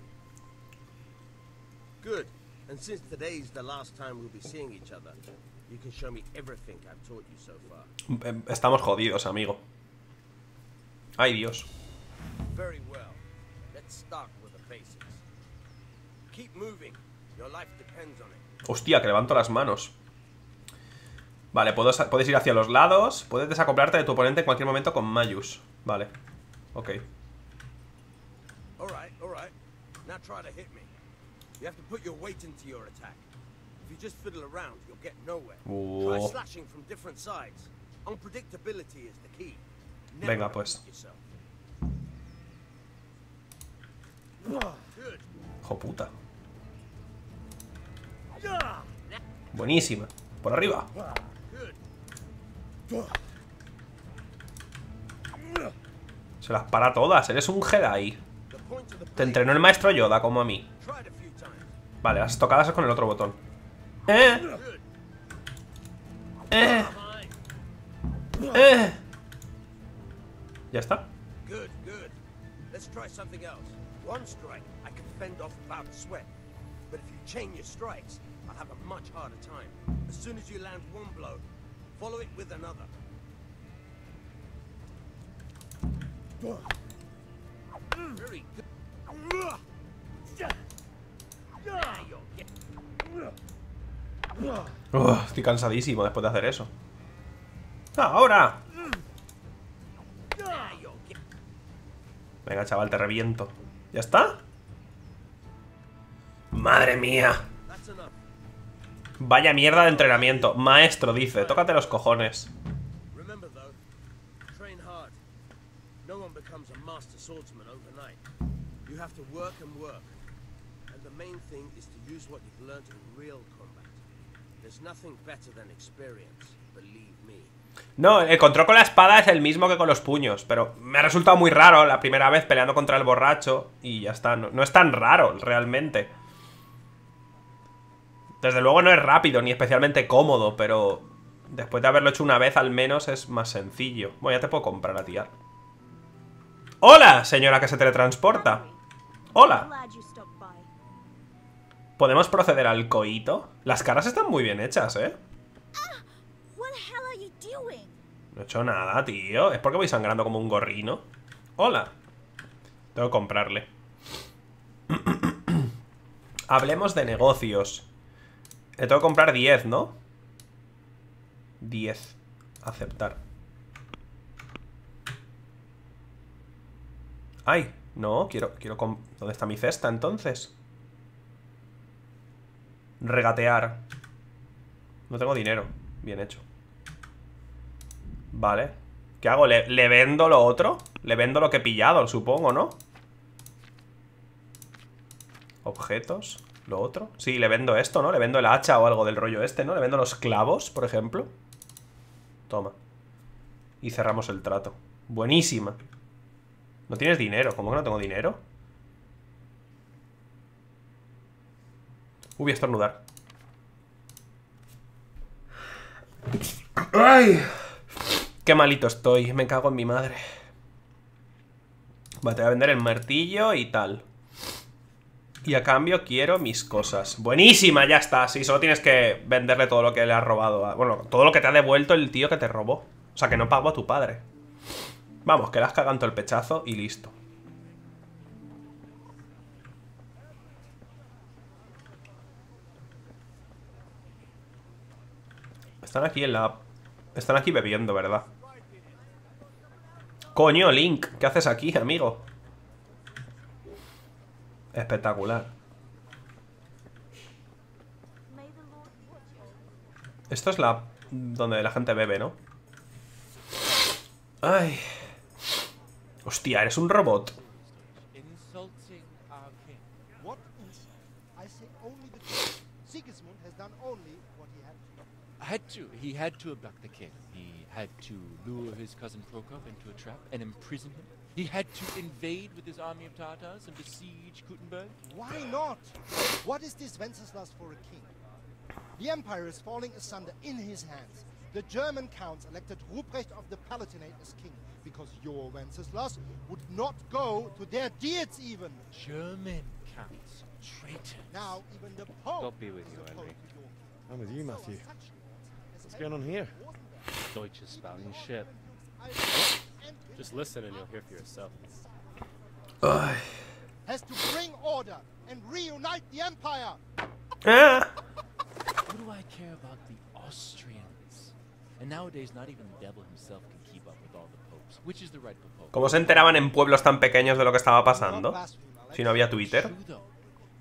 S6: Good. And since today's the last time we'll be seeing each other, you can show me everything I've taught you so far.
S1: Estamos jodidos, amigo. Ay, Dios.
S6: Very well. Let's start with the basics. Keep moving. Your life depends on it.
S1: Hostia, que levanto las manos. Vale, puedo, puedes ir hacia los lados. Puedes desacoplarte de tu oponente en cualquier momento con Mayus. Vale. Ok.
S6: All right, all right. Now try to hit me. You have to put your weight into your attack. If you just fiddle around, you'll get nowhere.
S1: Oh.
S6: Try slashing from different sides. Unpredictability is the key. Never
S1: Venga, pues.
S6: repeat yourself.
S1: Hijo puta. Buenísima. Por arriba. Se las para todas. Eres un Jedi. Te entrenó el maestro Yoda como a mí. Vale, las estocadas es con el otro botón. Eh. Eh. Eh. Ya está.
S6: Good, good. Let's try something else. One strike, I can fend off about sweat. But if you chain your strikes, I'll have a much harder time. As soon as you land one blow, follow it with another. Very good.
S1: Uf, estoy cansadísimo después de hacer eso. ¡Ahora! Venga, chaval, te reviento. ¿Ya está? ¡Madre mía! Vaya mierda de entrenamiento. Maestro dice, tócate los cojones.
S6: Remember though, train hard. No one becomes a master swordsman overnight. You have to work and work. And the main thing is to use what you've learned in real combat. There's nothing better than experience, believe me.
S1: No, el control con la espada es el mismo que con los puños. Pero me ha resultado muy raro la primera vez peleando contra el borracho. Y ya está, no, no es tan raro realmente. Desde luego no es rápido ni especialmente cómodo, pero después de haberlo hecho una vez al menos es más sencillo. Bueno, ya te puedo comprar a tiar. ¡Hola, señora que se teletransporta! ¡Hola! ¿Podemos proceder al coito? Las caras están muy bien hechas, ¿eh? No he hecho nada, tío. Es porque voy sangrando como un gorrino. ¡Hola! Tengo que comprarle. Hablemos de negocios. Le tengo que comprar diez, ¿no? diez. Aceptar. Ay, no, quiero, quiero... ¿Dónde está mi cesta, entonces? Regatear. No tengo dinero. Bien hecho. Vale. ¿Qué hago? ¿Le, ¿Le vendo lo otro? Le vendo lo que he pillado, supongo, ¿no? Objetos. ¿Lo otro? Sí, le vendo esto, ¿no? Le vendo el hacha o algo del rollo este, ¿no? Le vendo los clavos, por ejemplo. Toma. Y cerramos el trato. Buenísima. ¿No tienes dinero? ¿Cómo que no tengo dinero? Uy, voy a estornudar. ¡Ay! Qué malito estoy. Me cago en mi madre. Vale, te voy a vender el martillo y tal. Y a cambio quiero mis cosas. ¡Buenísima! Ya está. Sí, solo tienes que venderle todo lo que le has robado. Bueno, todo lo que te ha devuelto el tío que te robó. O sea, que no pagó a tu padre. Vamos, que le has cagado el pechazo y listo. Están aquí en la... Están aquí bebiendo, ¿verdad? Coño, Link, ¿qué haces aquí, amigo? Espectacular. Esto es la... donde la gente bebe, ¿no? Ay. Hostia, eres un robot.
S5: What? I say only the truth. Sigismund has done only what he had to.
S7: Had to. He had to abduct the king. He had to lure his cousin Prokop into a trap and imprison him. He had to invade with his army of Tatars and besiege Kuttenberg.
S5: Why not? What is this Wenceslas for a king? The empire is falling asunder in his hands. The German counts elected Ruprecht of the Palatinate as king because your Wenceslas would not go to their deeds even.
S7: German counts. Traitors.
S5: Now even the Pope
S8: God be with you,
S5: is
S8: Henry.
S5: opposed to your king.
S8: I'm with you,
S5: So
S8: Matthew.
S5: such as
S8: What's going on here?
S9: Deutsche spouting shit. Just listen and you'll hear for yourself.
S1: Ay.
S5: Has to bring order and reunite the empire.
S1: Ah.
S7: What do I care about the Austrians? And nowadays, not even the devil himself can keep up with all the popes. Which is the rightful pope?
S1: ¿Cómo se enteraban en pueblos tan pequeños de lo que estaba pasando? Si no había Twitter.
S7: True, though.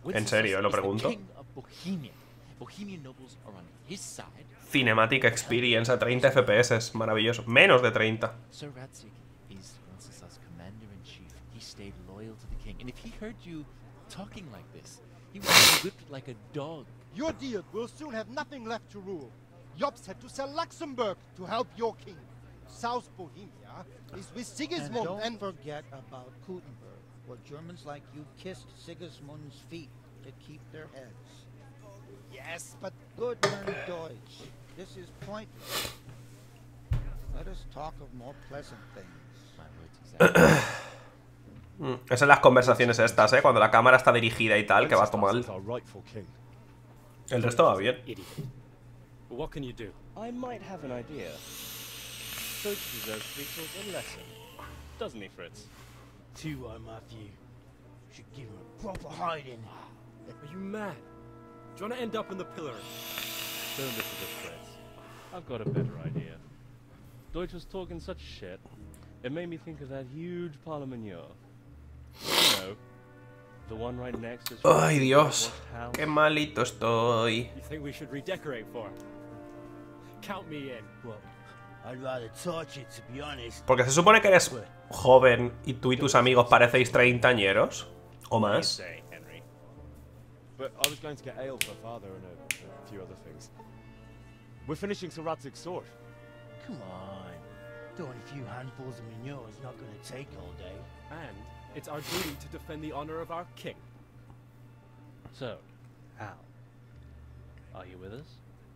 S1: En serio, lo pregunto.
S7: King of Bohemia. Bohemian nobles are on his side.
S1: Cinematic Experience a treinta F P S, es maravilloso. Menos de treinta.
S7: Sir Radzig is Wenceslaus commander-in-chief. He stayed loyal to the king. And if he heard you talking like this, he would be whipped like a dog.
S5: Your Diet will soon have nothing left to rule. Jobst had to sell Luxembourg to help your king. South Bohemia is with Sigismund
S8: and don't
S5: and...
S8: forget about Kuttenberg, where Germans like you kissed Sigismund's feet to keep their heads.
S5: Yes, but...
S8: Good learn Deutsch. This is pointless. Let us talk of more pleasant things.
S7: My words exactly.
S1: Mm, esas son las conversaciones estas, ¿eh? Cuando la cámara está dirigida y tal, que va todo mal. El resto va bien.
S9: But what can you do?
S4: I might have an idea. Deutsch deserves to be taught a lesson. Doesn't he, Fritz?
S6: Too high, Matthew. Should give him a proper hiding.
S9: Are you mad? Do you want to end up in the pillory?
S4: Don't listen to Fritz. I've got a better idea. Deutsch was talking such shit, it made me think of that huge Parliament-Yor. You know, the one right next to...
S1: Ay, Dios. Qué malito estoy.
S9: You think we should redecorate for him? Count me in.
S6: Well, I'd rather touch it, to be honest.
S1: Porque se supone que eres joven y tú y tus amigos parecéis treintañeros o más.
S4: Say, Henry. But I was going to get ale for father and a, a few other things. We're finishing Sir Radzig's sword.
S6: Come on. Doing a few handfuls of manure is not going to take all day.
S9: And it's our duty to defend the honor of our king. So, Hal, are you with us?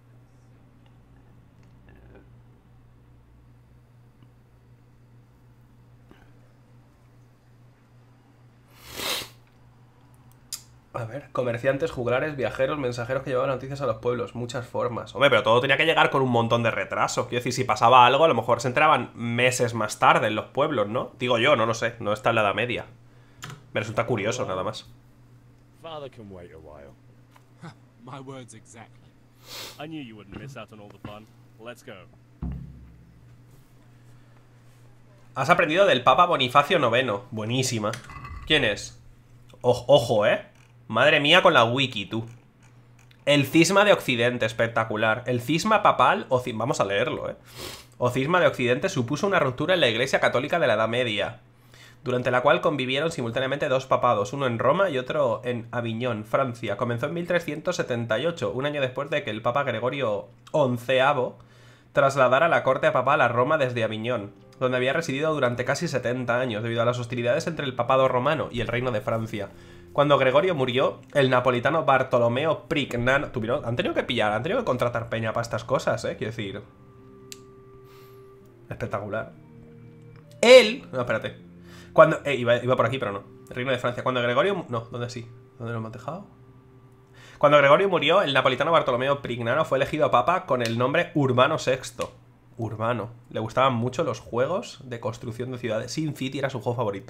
S1: A ver, comerciantes, juglares, viajeros, mensajeros que llevaban noticias a los pueblos. Muchas formas. Hombre, pero todo tenía que llegar con un montón de retraso. Quiero decir, si pasaba algo, a lo mejor se enteraban meses más tarde en los pueblos, ¿no? Digo yo, no lo sé. No está en la Edad Media. Me resulta curioso, nada más.
S4: Father can wait a while.
S10: My words exactly.
S4: I knew you wouldn't miss out on all the fun. Let's go.
S1: Has aprendido del Papa Bonifacio noveno. Buenísima. ¿Quién es? O ojo, ¿eh? Madre mía con la wiki, tú. El cisma de Occidente, espectacular. El cisma papal, o vamos a leerlo, ¿eh? O cisma de Occidente supuso una ruptura en la Iglesia Católica de la Edad Media, durante la cual convivieron simultáneamente dos papados, uno en Roma y otro en Aviñón, Francia. Comenzó en mil trescientos setenta y ocho, un año después de que el Papa Gregorio onceavo trasladara la corte papal a Roma desde Aviñón, donde había residido durante casi setenta años, debido a las hostilidades entre el papado romano y el reino de Francia. Cuando Gregorio murió, el napolitano Bartolomeo Prignano... Tuvieron, han tenido que pillar, han tenido que contratar peña para estas cosas, ¿eh? Quiero decir... Espectacular. Él... No, espérate. Cuando... Eh, iba, iba por aquí, pero no. El reino de Francia. Cuando Gregorio... No, ¿dónde sí? ¿Dónde lo hemos dejado? Cuando Gregorio murió, el napolitano Bartolomeo Prignano fue elegido papa con el nombre Urbano sexto. Urbano. Le gustaban mucho los juegos de construcción de ciudades. Sin City era su juego favorito.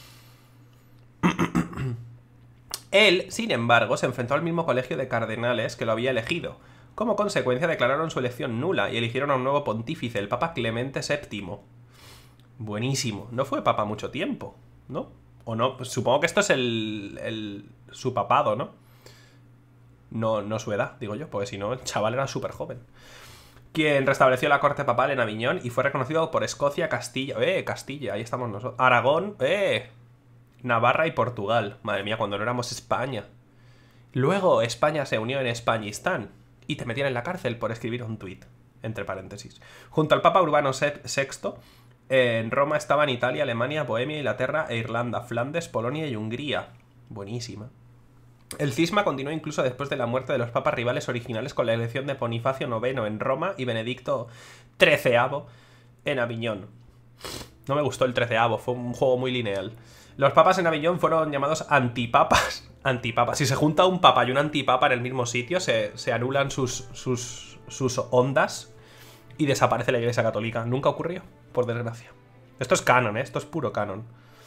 S1: Él, sin embargo, se enfrentó al mismo colegio de cardenales que lo había elegido. Como consecuencia, declararon su elección nula y eligieron a un nuevo pontífice, el Papa Clemente séptimo. Buenísimo. No fue papa mucho tiempo, ¿no? O no, pues supongo que esto es el, el su papado, ¿no? No, no su edad, digo yo, porque si no, el chaval era súper joven. Quien restableció la corte papal en Aviñón y fue reconocido por Escocia, Castilla... ¡Eh! Castilla, ahí estamos nosotros. Aragón, ¡eh! Navarra y Portugal. Madre mía, cuando no éramos España. Luego España se unió en Españistán y te metían en la cárcel por escribir un tuit, entre paréntesis. Junto al Papa Urbano sexto, en Roma estaban Italia, Alemania, Bohemia, Inglaterra e Irlanda, Flandes, Polonia y Hungría. Buenísima. El cisma continuó incluso después de la muerte de los papas rivales originales, con la elección de Bonifacio noveno en Roma y Benedicto treceavo en Aviñón. No me gustó el treceavo, fue un juego muy lineal. Los papas en Aviñón fueron llamados antipapas. Antipapas. Si se junta un papa y un antipapa en el mismo sitio, se, se anulan sus, sus, sus ondas y desaparece la Iglesia Católica. Nunca ocurrió, por desgracia. Esto es canon, ¿eh? Esto es puro canon.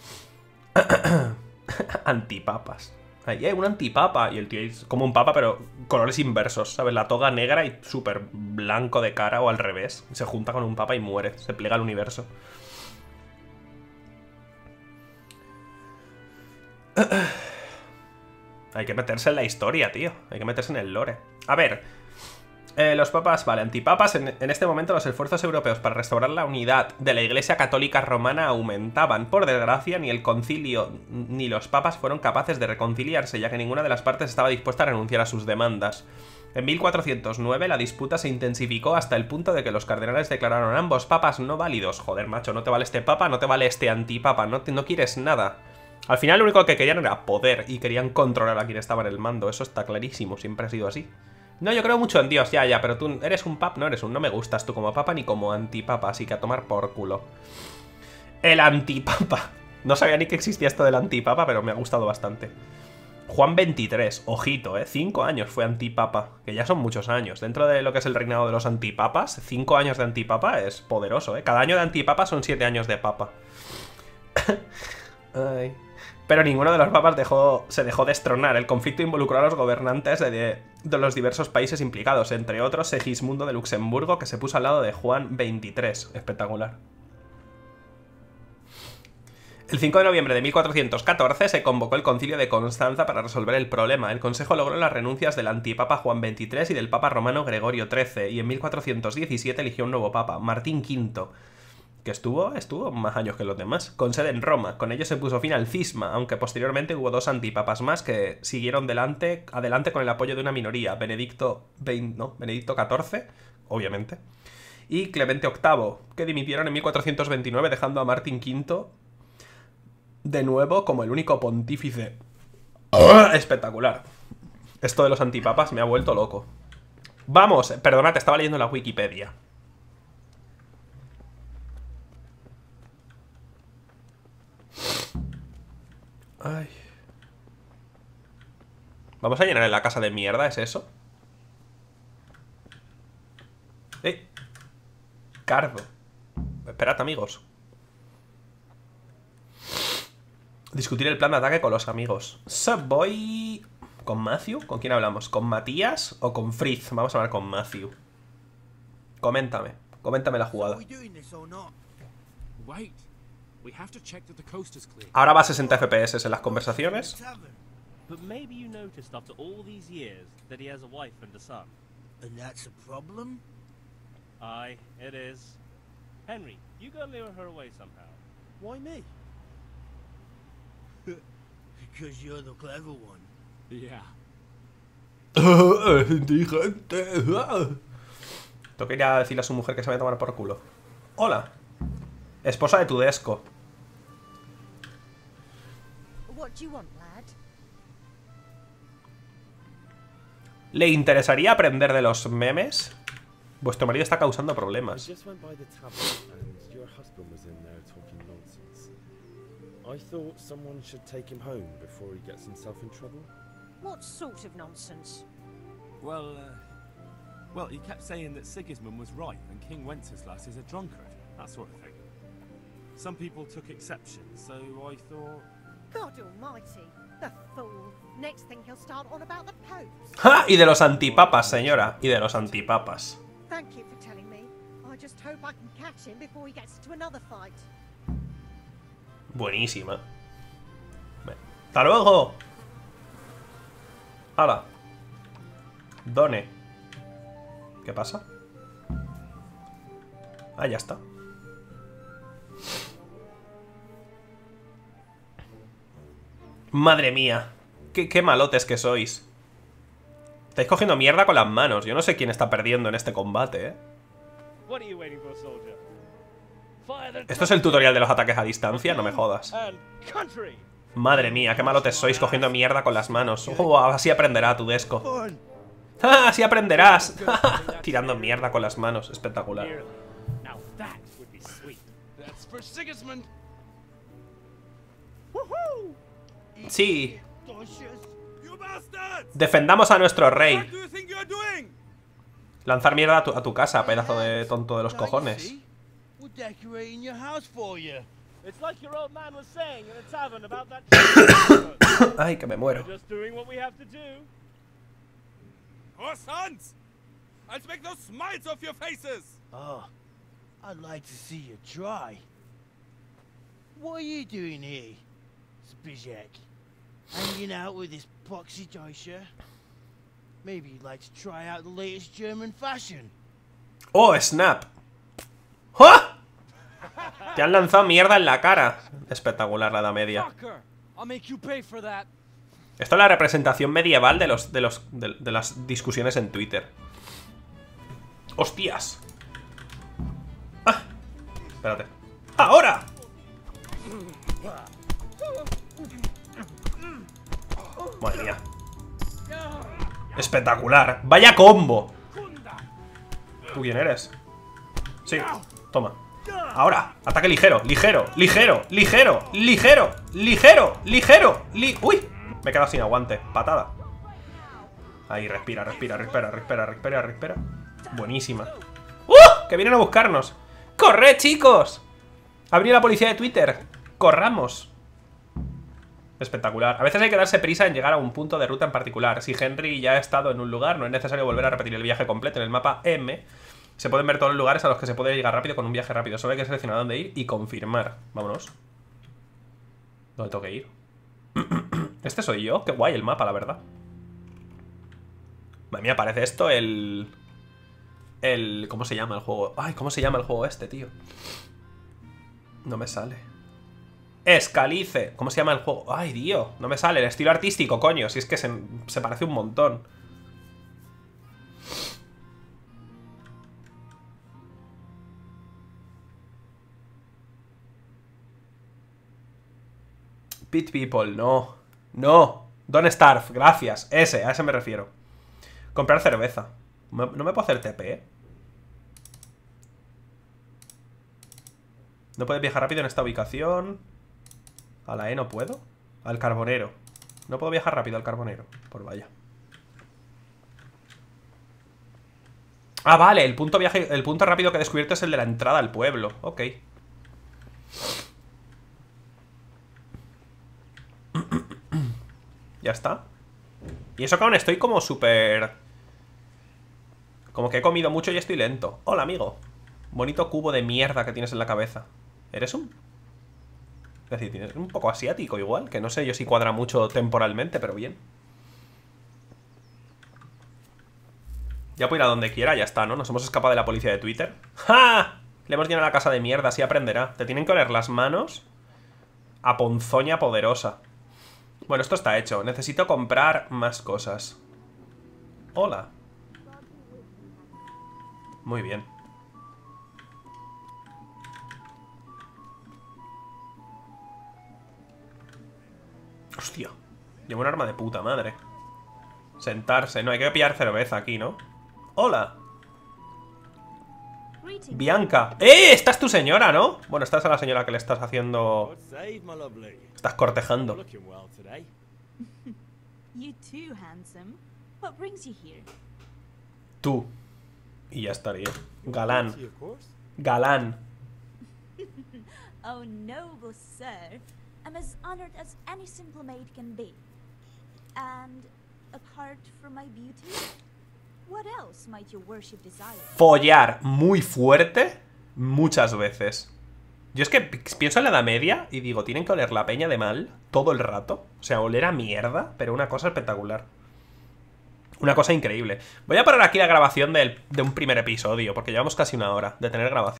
S1: Antipapas. Ahí hay un antipapa y el tío es como un papa, pero colores inversos, ¿sabes? La toga negra y súper blanco de cara o al revés. Se junta con un papa y muere. Se pliega al universo. Hay que meterse en la historia, tío. Hay que meterse en el lore. A ver, eh, los papas, vale, antipapas. En, en este momento los esfuerzos europeos para restaurar la unidad de la Iglesia Católica Romana aumentaban. Por desgracia, ni el concilio ni los papas fueron capaces de reconciliarse, ya que ninguna de las partes estaba dispuesta a renunciar a sus demandas. En mil cuatrocientos nueve la disputa se intensificó hasta el punto de que los cardenales declararon a ambos papas no válidos. Joder, macho, no te vale este papa, no te vale este antipapa, no, te, no quieres nada. Al final lo único que querían era poder y querían controlar a quien estaba en el mando. Eso está clarísimo, siempre ha sido así. No, yo creo mucho en Dios, ya, ya, pero tú eres un pap, no eres un... No me gustas tú como papa ni como antipapa, así que a tomar por culo. El antipapa. No sabía ni que existía esto del antipapa, pero me ha gustado bastante. Juan veintitrés, ojito, eh, cinco años fue antipapa, que ya son muchos años. Dentro de lo que es el reinado de los antipapas, cinco años de antipapa es poderoso, eh. Cada año de antipapa son siete años de papa. Ay... Pero ninguno de los papas dejó, se dejó destronar. El conflicto involucró a los gobernantes de, de, de los diversos países implicados, entre otros Segismundo de Luxemburgo, que se puso al lado de Juan veintitrés. Espectacular. El cinco de noviembre de mil cuatrocientos catorce se convocó el concilio de Constanza para resolver el problema. El consejo logró las renuncias del antipapa Juan veintitrés y del papa romano Gregorio trece, y en mil cuatrocientos diecisiete eligió un nuevo papa, Martín quinto. Que estuvo, estuvo más años que los demás, con sede en Roma. Con ello se puso fin al cisma, aunque posteriormente hubo dos antipapas más que siguieron delante, adelante con el apoyo de una minoría, Benedicto veinte, no, Benedicto catorce, obviamente, y Clemente octavo, que dimitieron en mil cuatrocientos veintinueve dejando a Martín quinto de nuevo como el único pontífice. Espectacular. Esto de los antipapas me ha vuelto loco. Vamos, perdona, te estaba leyendo la Wikipedia. Ay. Vamos a llenar en la casa de mierda, ¿es eso? ¡Eh! Cardo. Esperad, amigos. Discutir el plan de ataque con los amigos. Subboy... ¿Con Matthew? ¿Con quién hablamos? ¿Con Matías o con Fritz? Vamos a hablar con Matthew. Coméntame. Coméntame la jugada. Ahora va a sesenta F P S en las conversaciones.
S4: But maybe you noticed after all these years that he has a wife and a son.
S6: And that's a problem?
S4: Aye, it is. Henry, you gotta lure her away somehow.
S6: Why me? Because you're the clever one.
S10: Yeah.
S1: Inteligente. Tengo que ir a decirle a su mujer que se vaya a tomar por culo. Hola. Esposa de Tudesco.
S2: What do you want, lad?
S1: ¿Le interesaría aprender de los memes? Vuestro marido está causando problemas.
S11: I thought someone should take him home before he gets himself in trouble.
S2: What sort of nonsense?
S10: Well, uh, well, he kept saying that Sigismund was right and King Wenceslas is a drunkard, that sort of thing. Some people took exception, so I thought...
S2: God almighty, the fool. Next thing he'll start on about the popes.
S1: ¡Ja! Y de los antipapas, señora. Y de los antipapas.
S2: Thank you for telling me. I just hope I can catch him before he gets to another fight.
S1: Buenísima. ¡Hasta luego! ¡Hala! Done. ¿Qué pasa? Ah, ya está. Madre mía. Qué, qué malotes que sois. Estáis cogiendo mierda con las manos. Yo no sé quién está perdiendo en este combate, ¿eh? ¿Esto es el tutorial de los ataques a distancia? No me jodas. Madre mía, qué malotes sois cogiendo mierda con las manos. Oh, así aprenderá Tudesco. ¡Ah, así aprenderás! Tirando mierda con las manos. Espectacular. Sí. Defendamos a nuestro rey. Lanzar mierda a tu, a tu casa, pedazo de tonto de los cojones. Ay, que me muero.
S6: Oh, I'd like to see you try. What are you doing here, Zbyszek?
S12: Hanging out with this poxy Deutscher. Maybe you'd like to try out the latest German fashion.
S1: ¡Oh, snap! ¡Ah! Te han lanzado mierda en la cara. Espectacular la Edad Media. Esto es la representación medieval de los de los de, de las discusiones en Twitter. ¡Hostias! ¡Ah! Espérate. ¡Ahora! Madre mía. Espectacular. ¡Vaya combo! ¿Tú quién eres? Sí, toma. Ahora, ataque ligero, ligero, ligero, ligero, ligero, ligero, ligero, li... ¡Uy! Me he quedado sin aguante, patada. Ahí, respira, respira, respira, respira, respira, respira. Buenísima. ¡Uh! Que vienen a buscarnos. ¡Corred, chicos! Ha venido la policía de Twitter. ¡Corramos! Espectacular. A veces hay que darse prisa en llegar a un punto de ruta en particular. Si Henry ya ha estado en un lugar, no es necesario volver a repetir el viaje completo. En el mapa M se pueden ver todos los lugares a los que se puede llegar rápido con un viaje rápido. Solo hay que seleccionar dónde ir y confirmar. Vámonos. ¿Dónde tengo que ir? Este soy yo. Qué guay el mapa, la verdad. Madre mía, parece esto el... El... ¿Cómo se llama el juego? Ay, ¿cómo se llama el juego este, tío? No me sale. Escalice. ¿Cómo se llama el juego? Ay, tío. No me sale. El estilo artístico, coño. Si es que se, se parece un montón. Pit People, no. No. Don't Starve, gracias. Ese, a ese me refiero. Comprar cerveza. No me puedo hacer T P, ¿eh? No puedes viajar rápido en esta ubicación. A la E no puedo. Al carbonero. No puedo viajar rápido al carbonero. Por vaya. Ah, vale. El punto viaje, el punto rápido que he descubierto es el de la entrada al pueblo. Ok. Ya está. Y eso que aún estoy como súper... Como que he comido mucho y estoy lento. Hola, amigo. Bonito cubo de mierda que tienes en la cabeza. ¿Eres un...? Es decir, tienes un poco asiático igual. Que no sé yo si cuadra mucho temporalmente, pero bien. Ya puedo ir a donde quiera, ya está, ¿no? Nos hemos escapado de la policía de Twitter. ¡Ja! Le hemos llenado la casa de mierda, así aprenderá. Te tienen que oler las manos a ponzoña poderosa. Bueno, esto está hecho. Necesito comprar más cosas. Hola. Muy bien. Hostia. Llevo un arma de puta madre. Sentarse. No, hay que pillar cerveza aquí, ¿no? Hola. Bianca. ¡Eh! Esta es tu señora, ¿no? Bueno, esta es a la señora que le estás haciendo... Estás cortejando. Tú. Y ya estaría. Galán. Galán.
S13: Oh, noble sir. I'm as honored as any simple maid can be. And apart from my beauty, what else might your worship desire?
S1: Follar muy fuerte muchas veces. Yo es que pienso en la Edad Media y digo, tienen que oler la peña de mal todo el rato. O sea, oler a mierda, pero una cosa espectacular. Una cosa increíble. Voy a parar aquí la grabación del, de un primer episodio, porque llevamos casi una hora de tener grabación.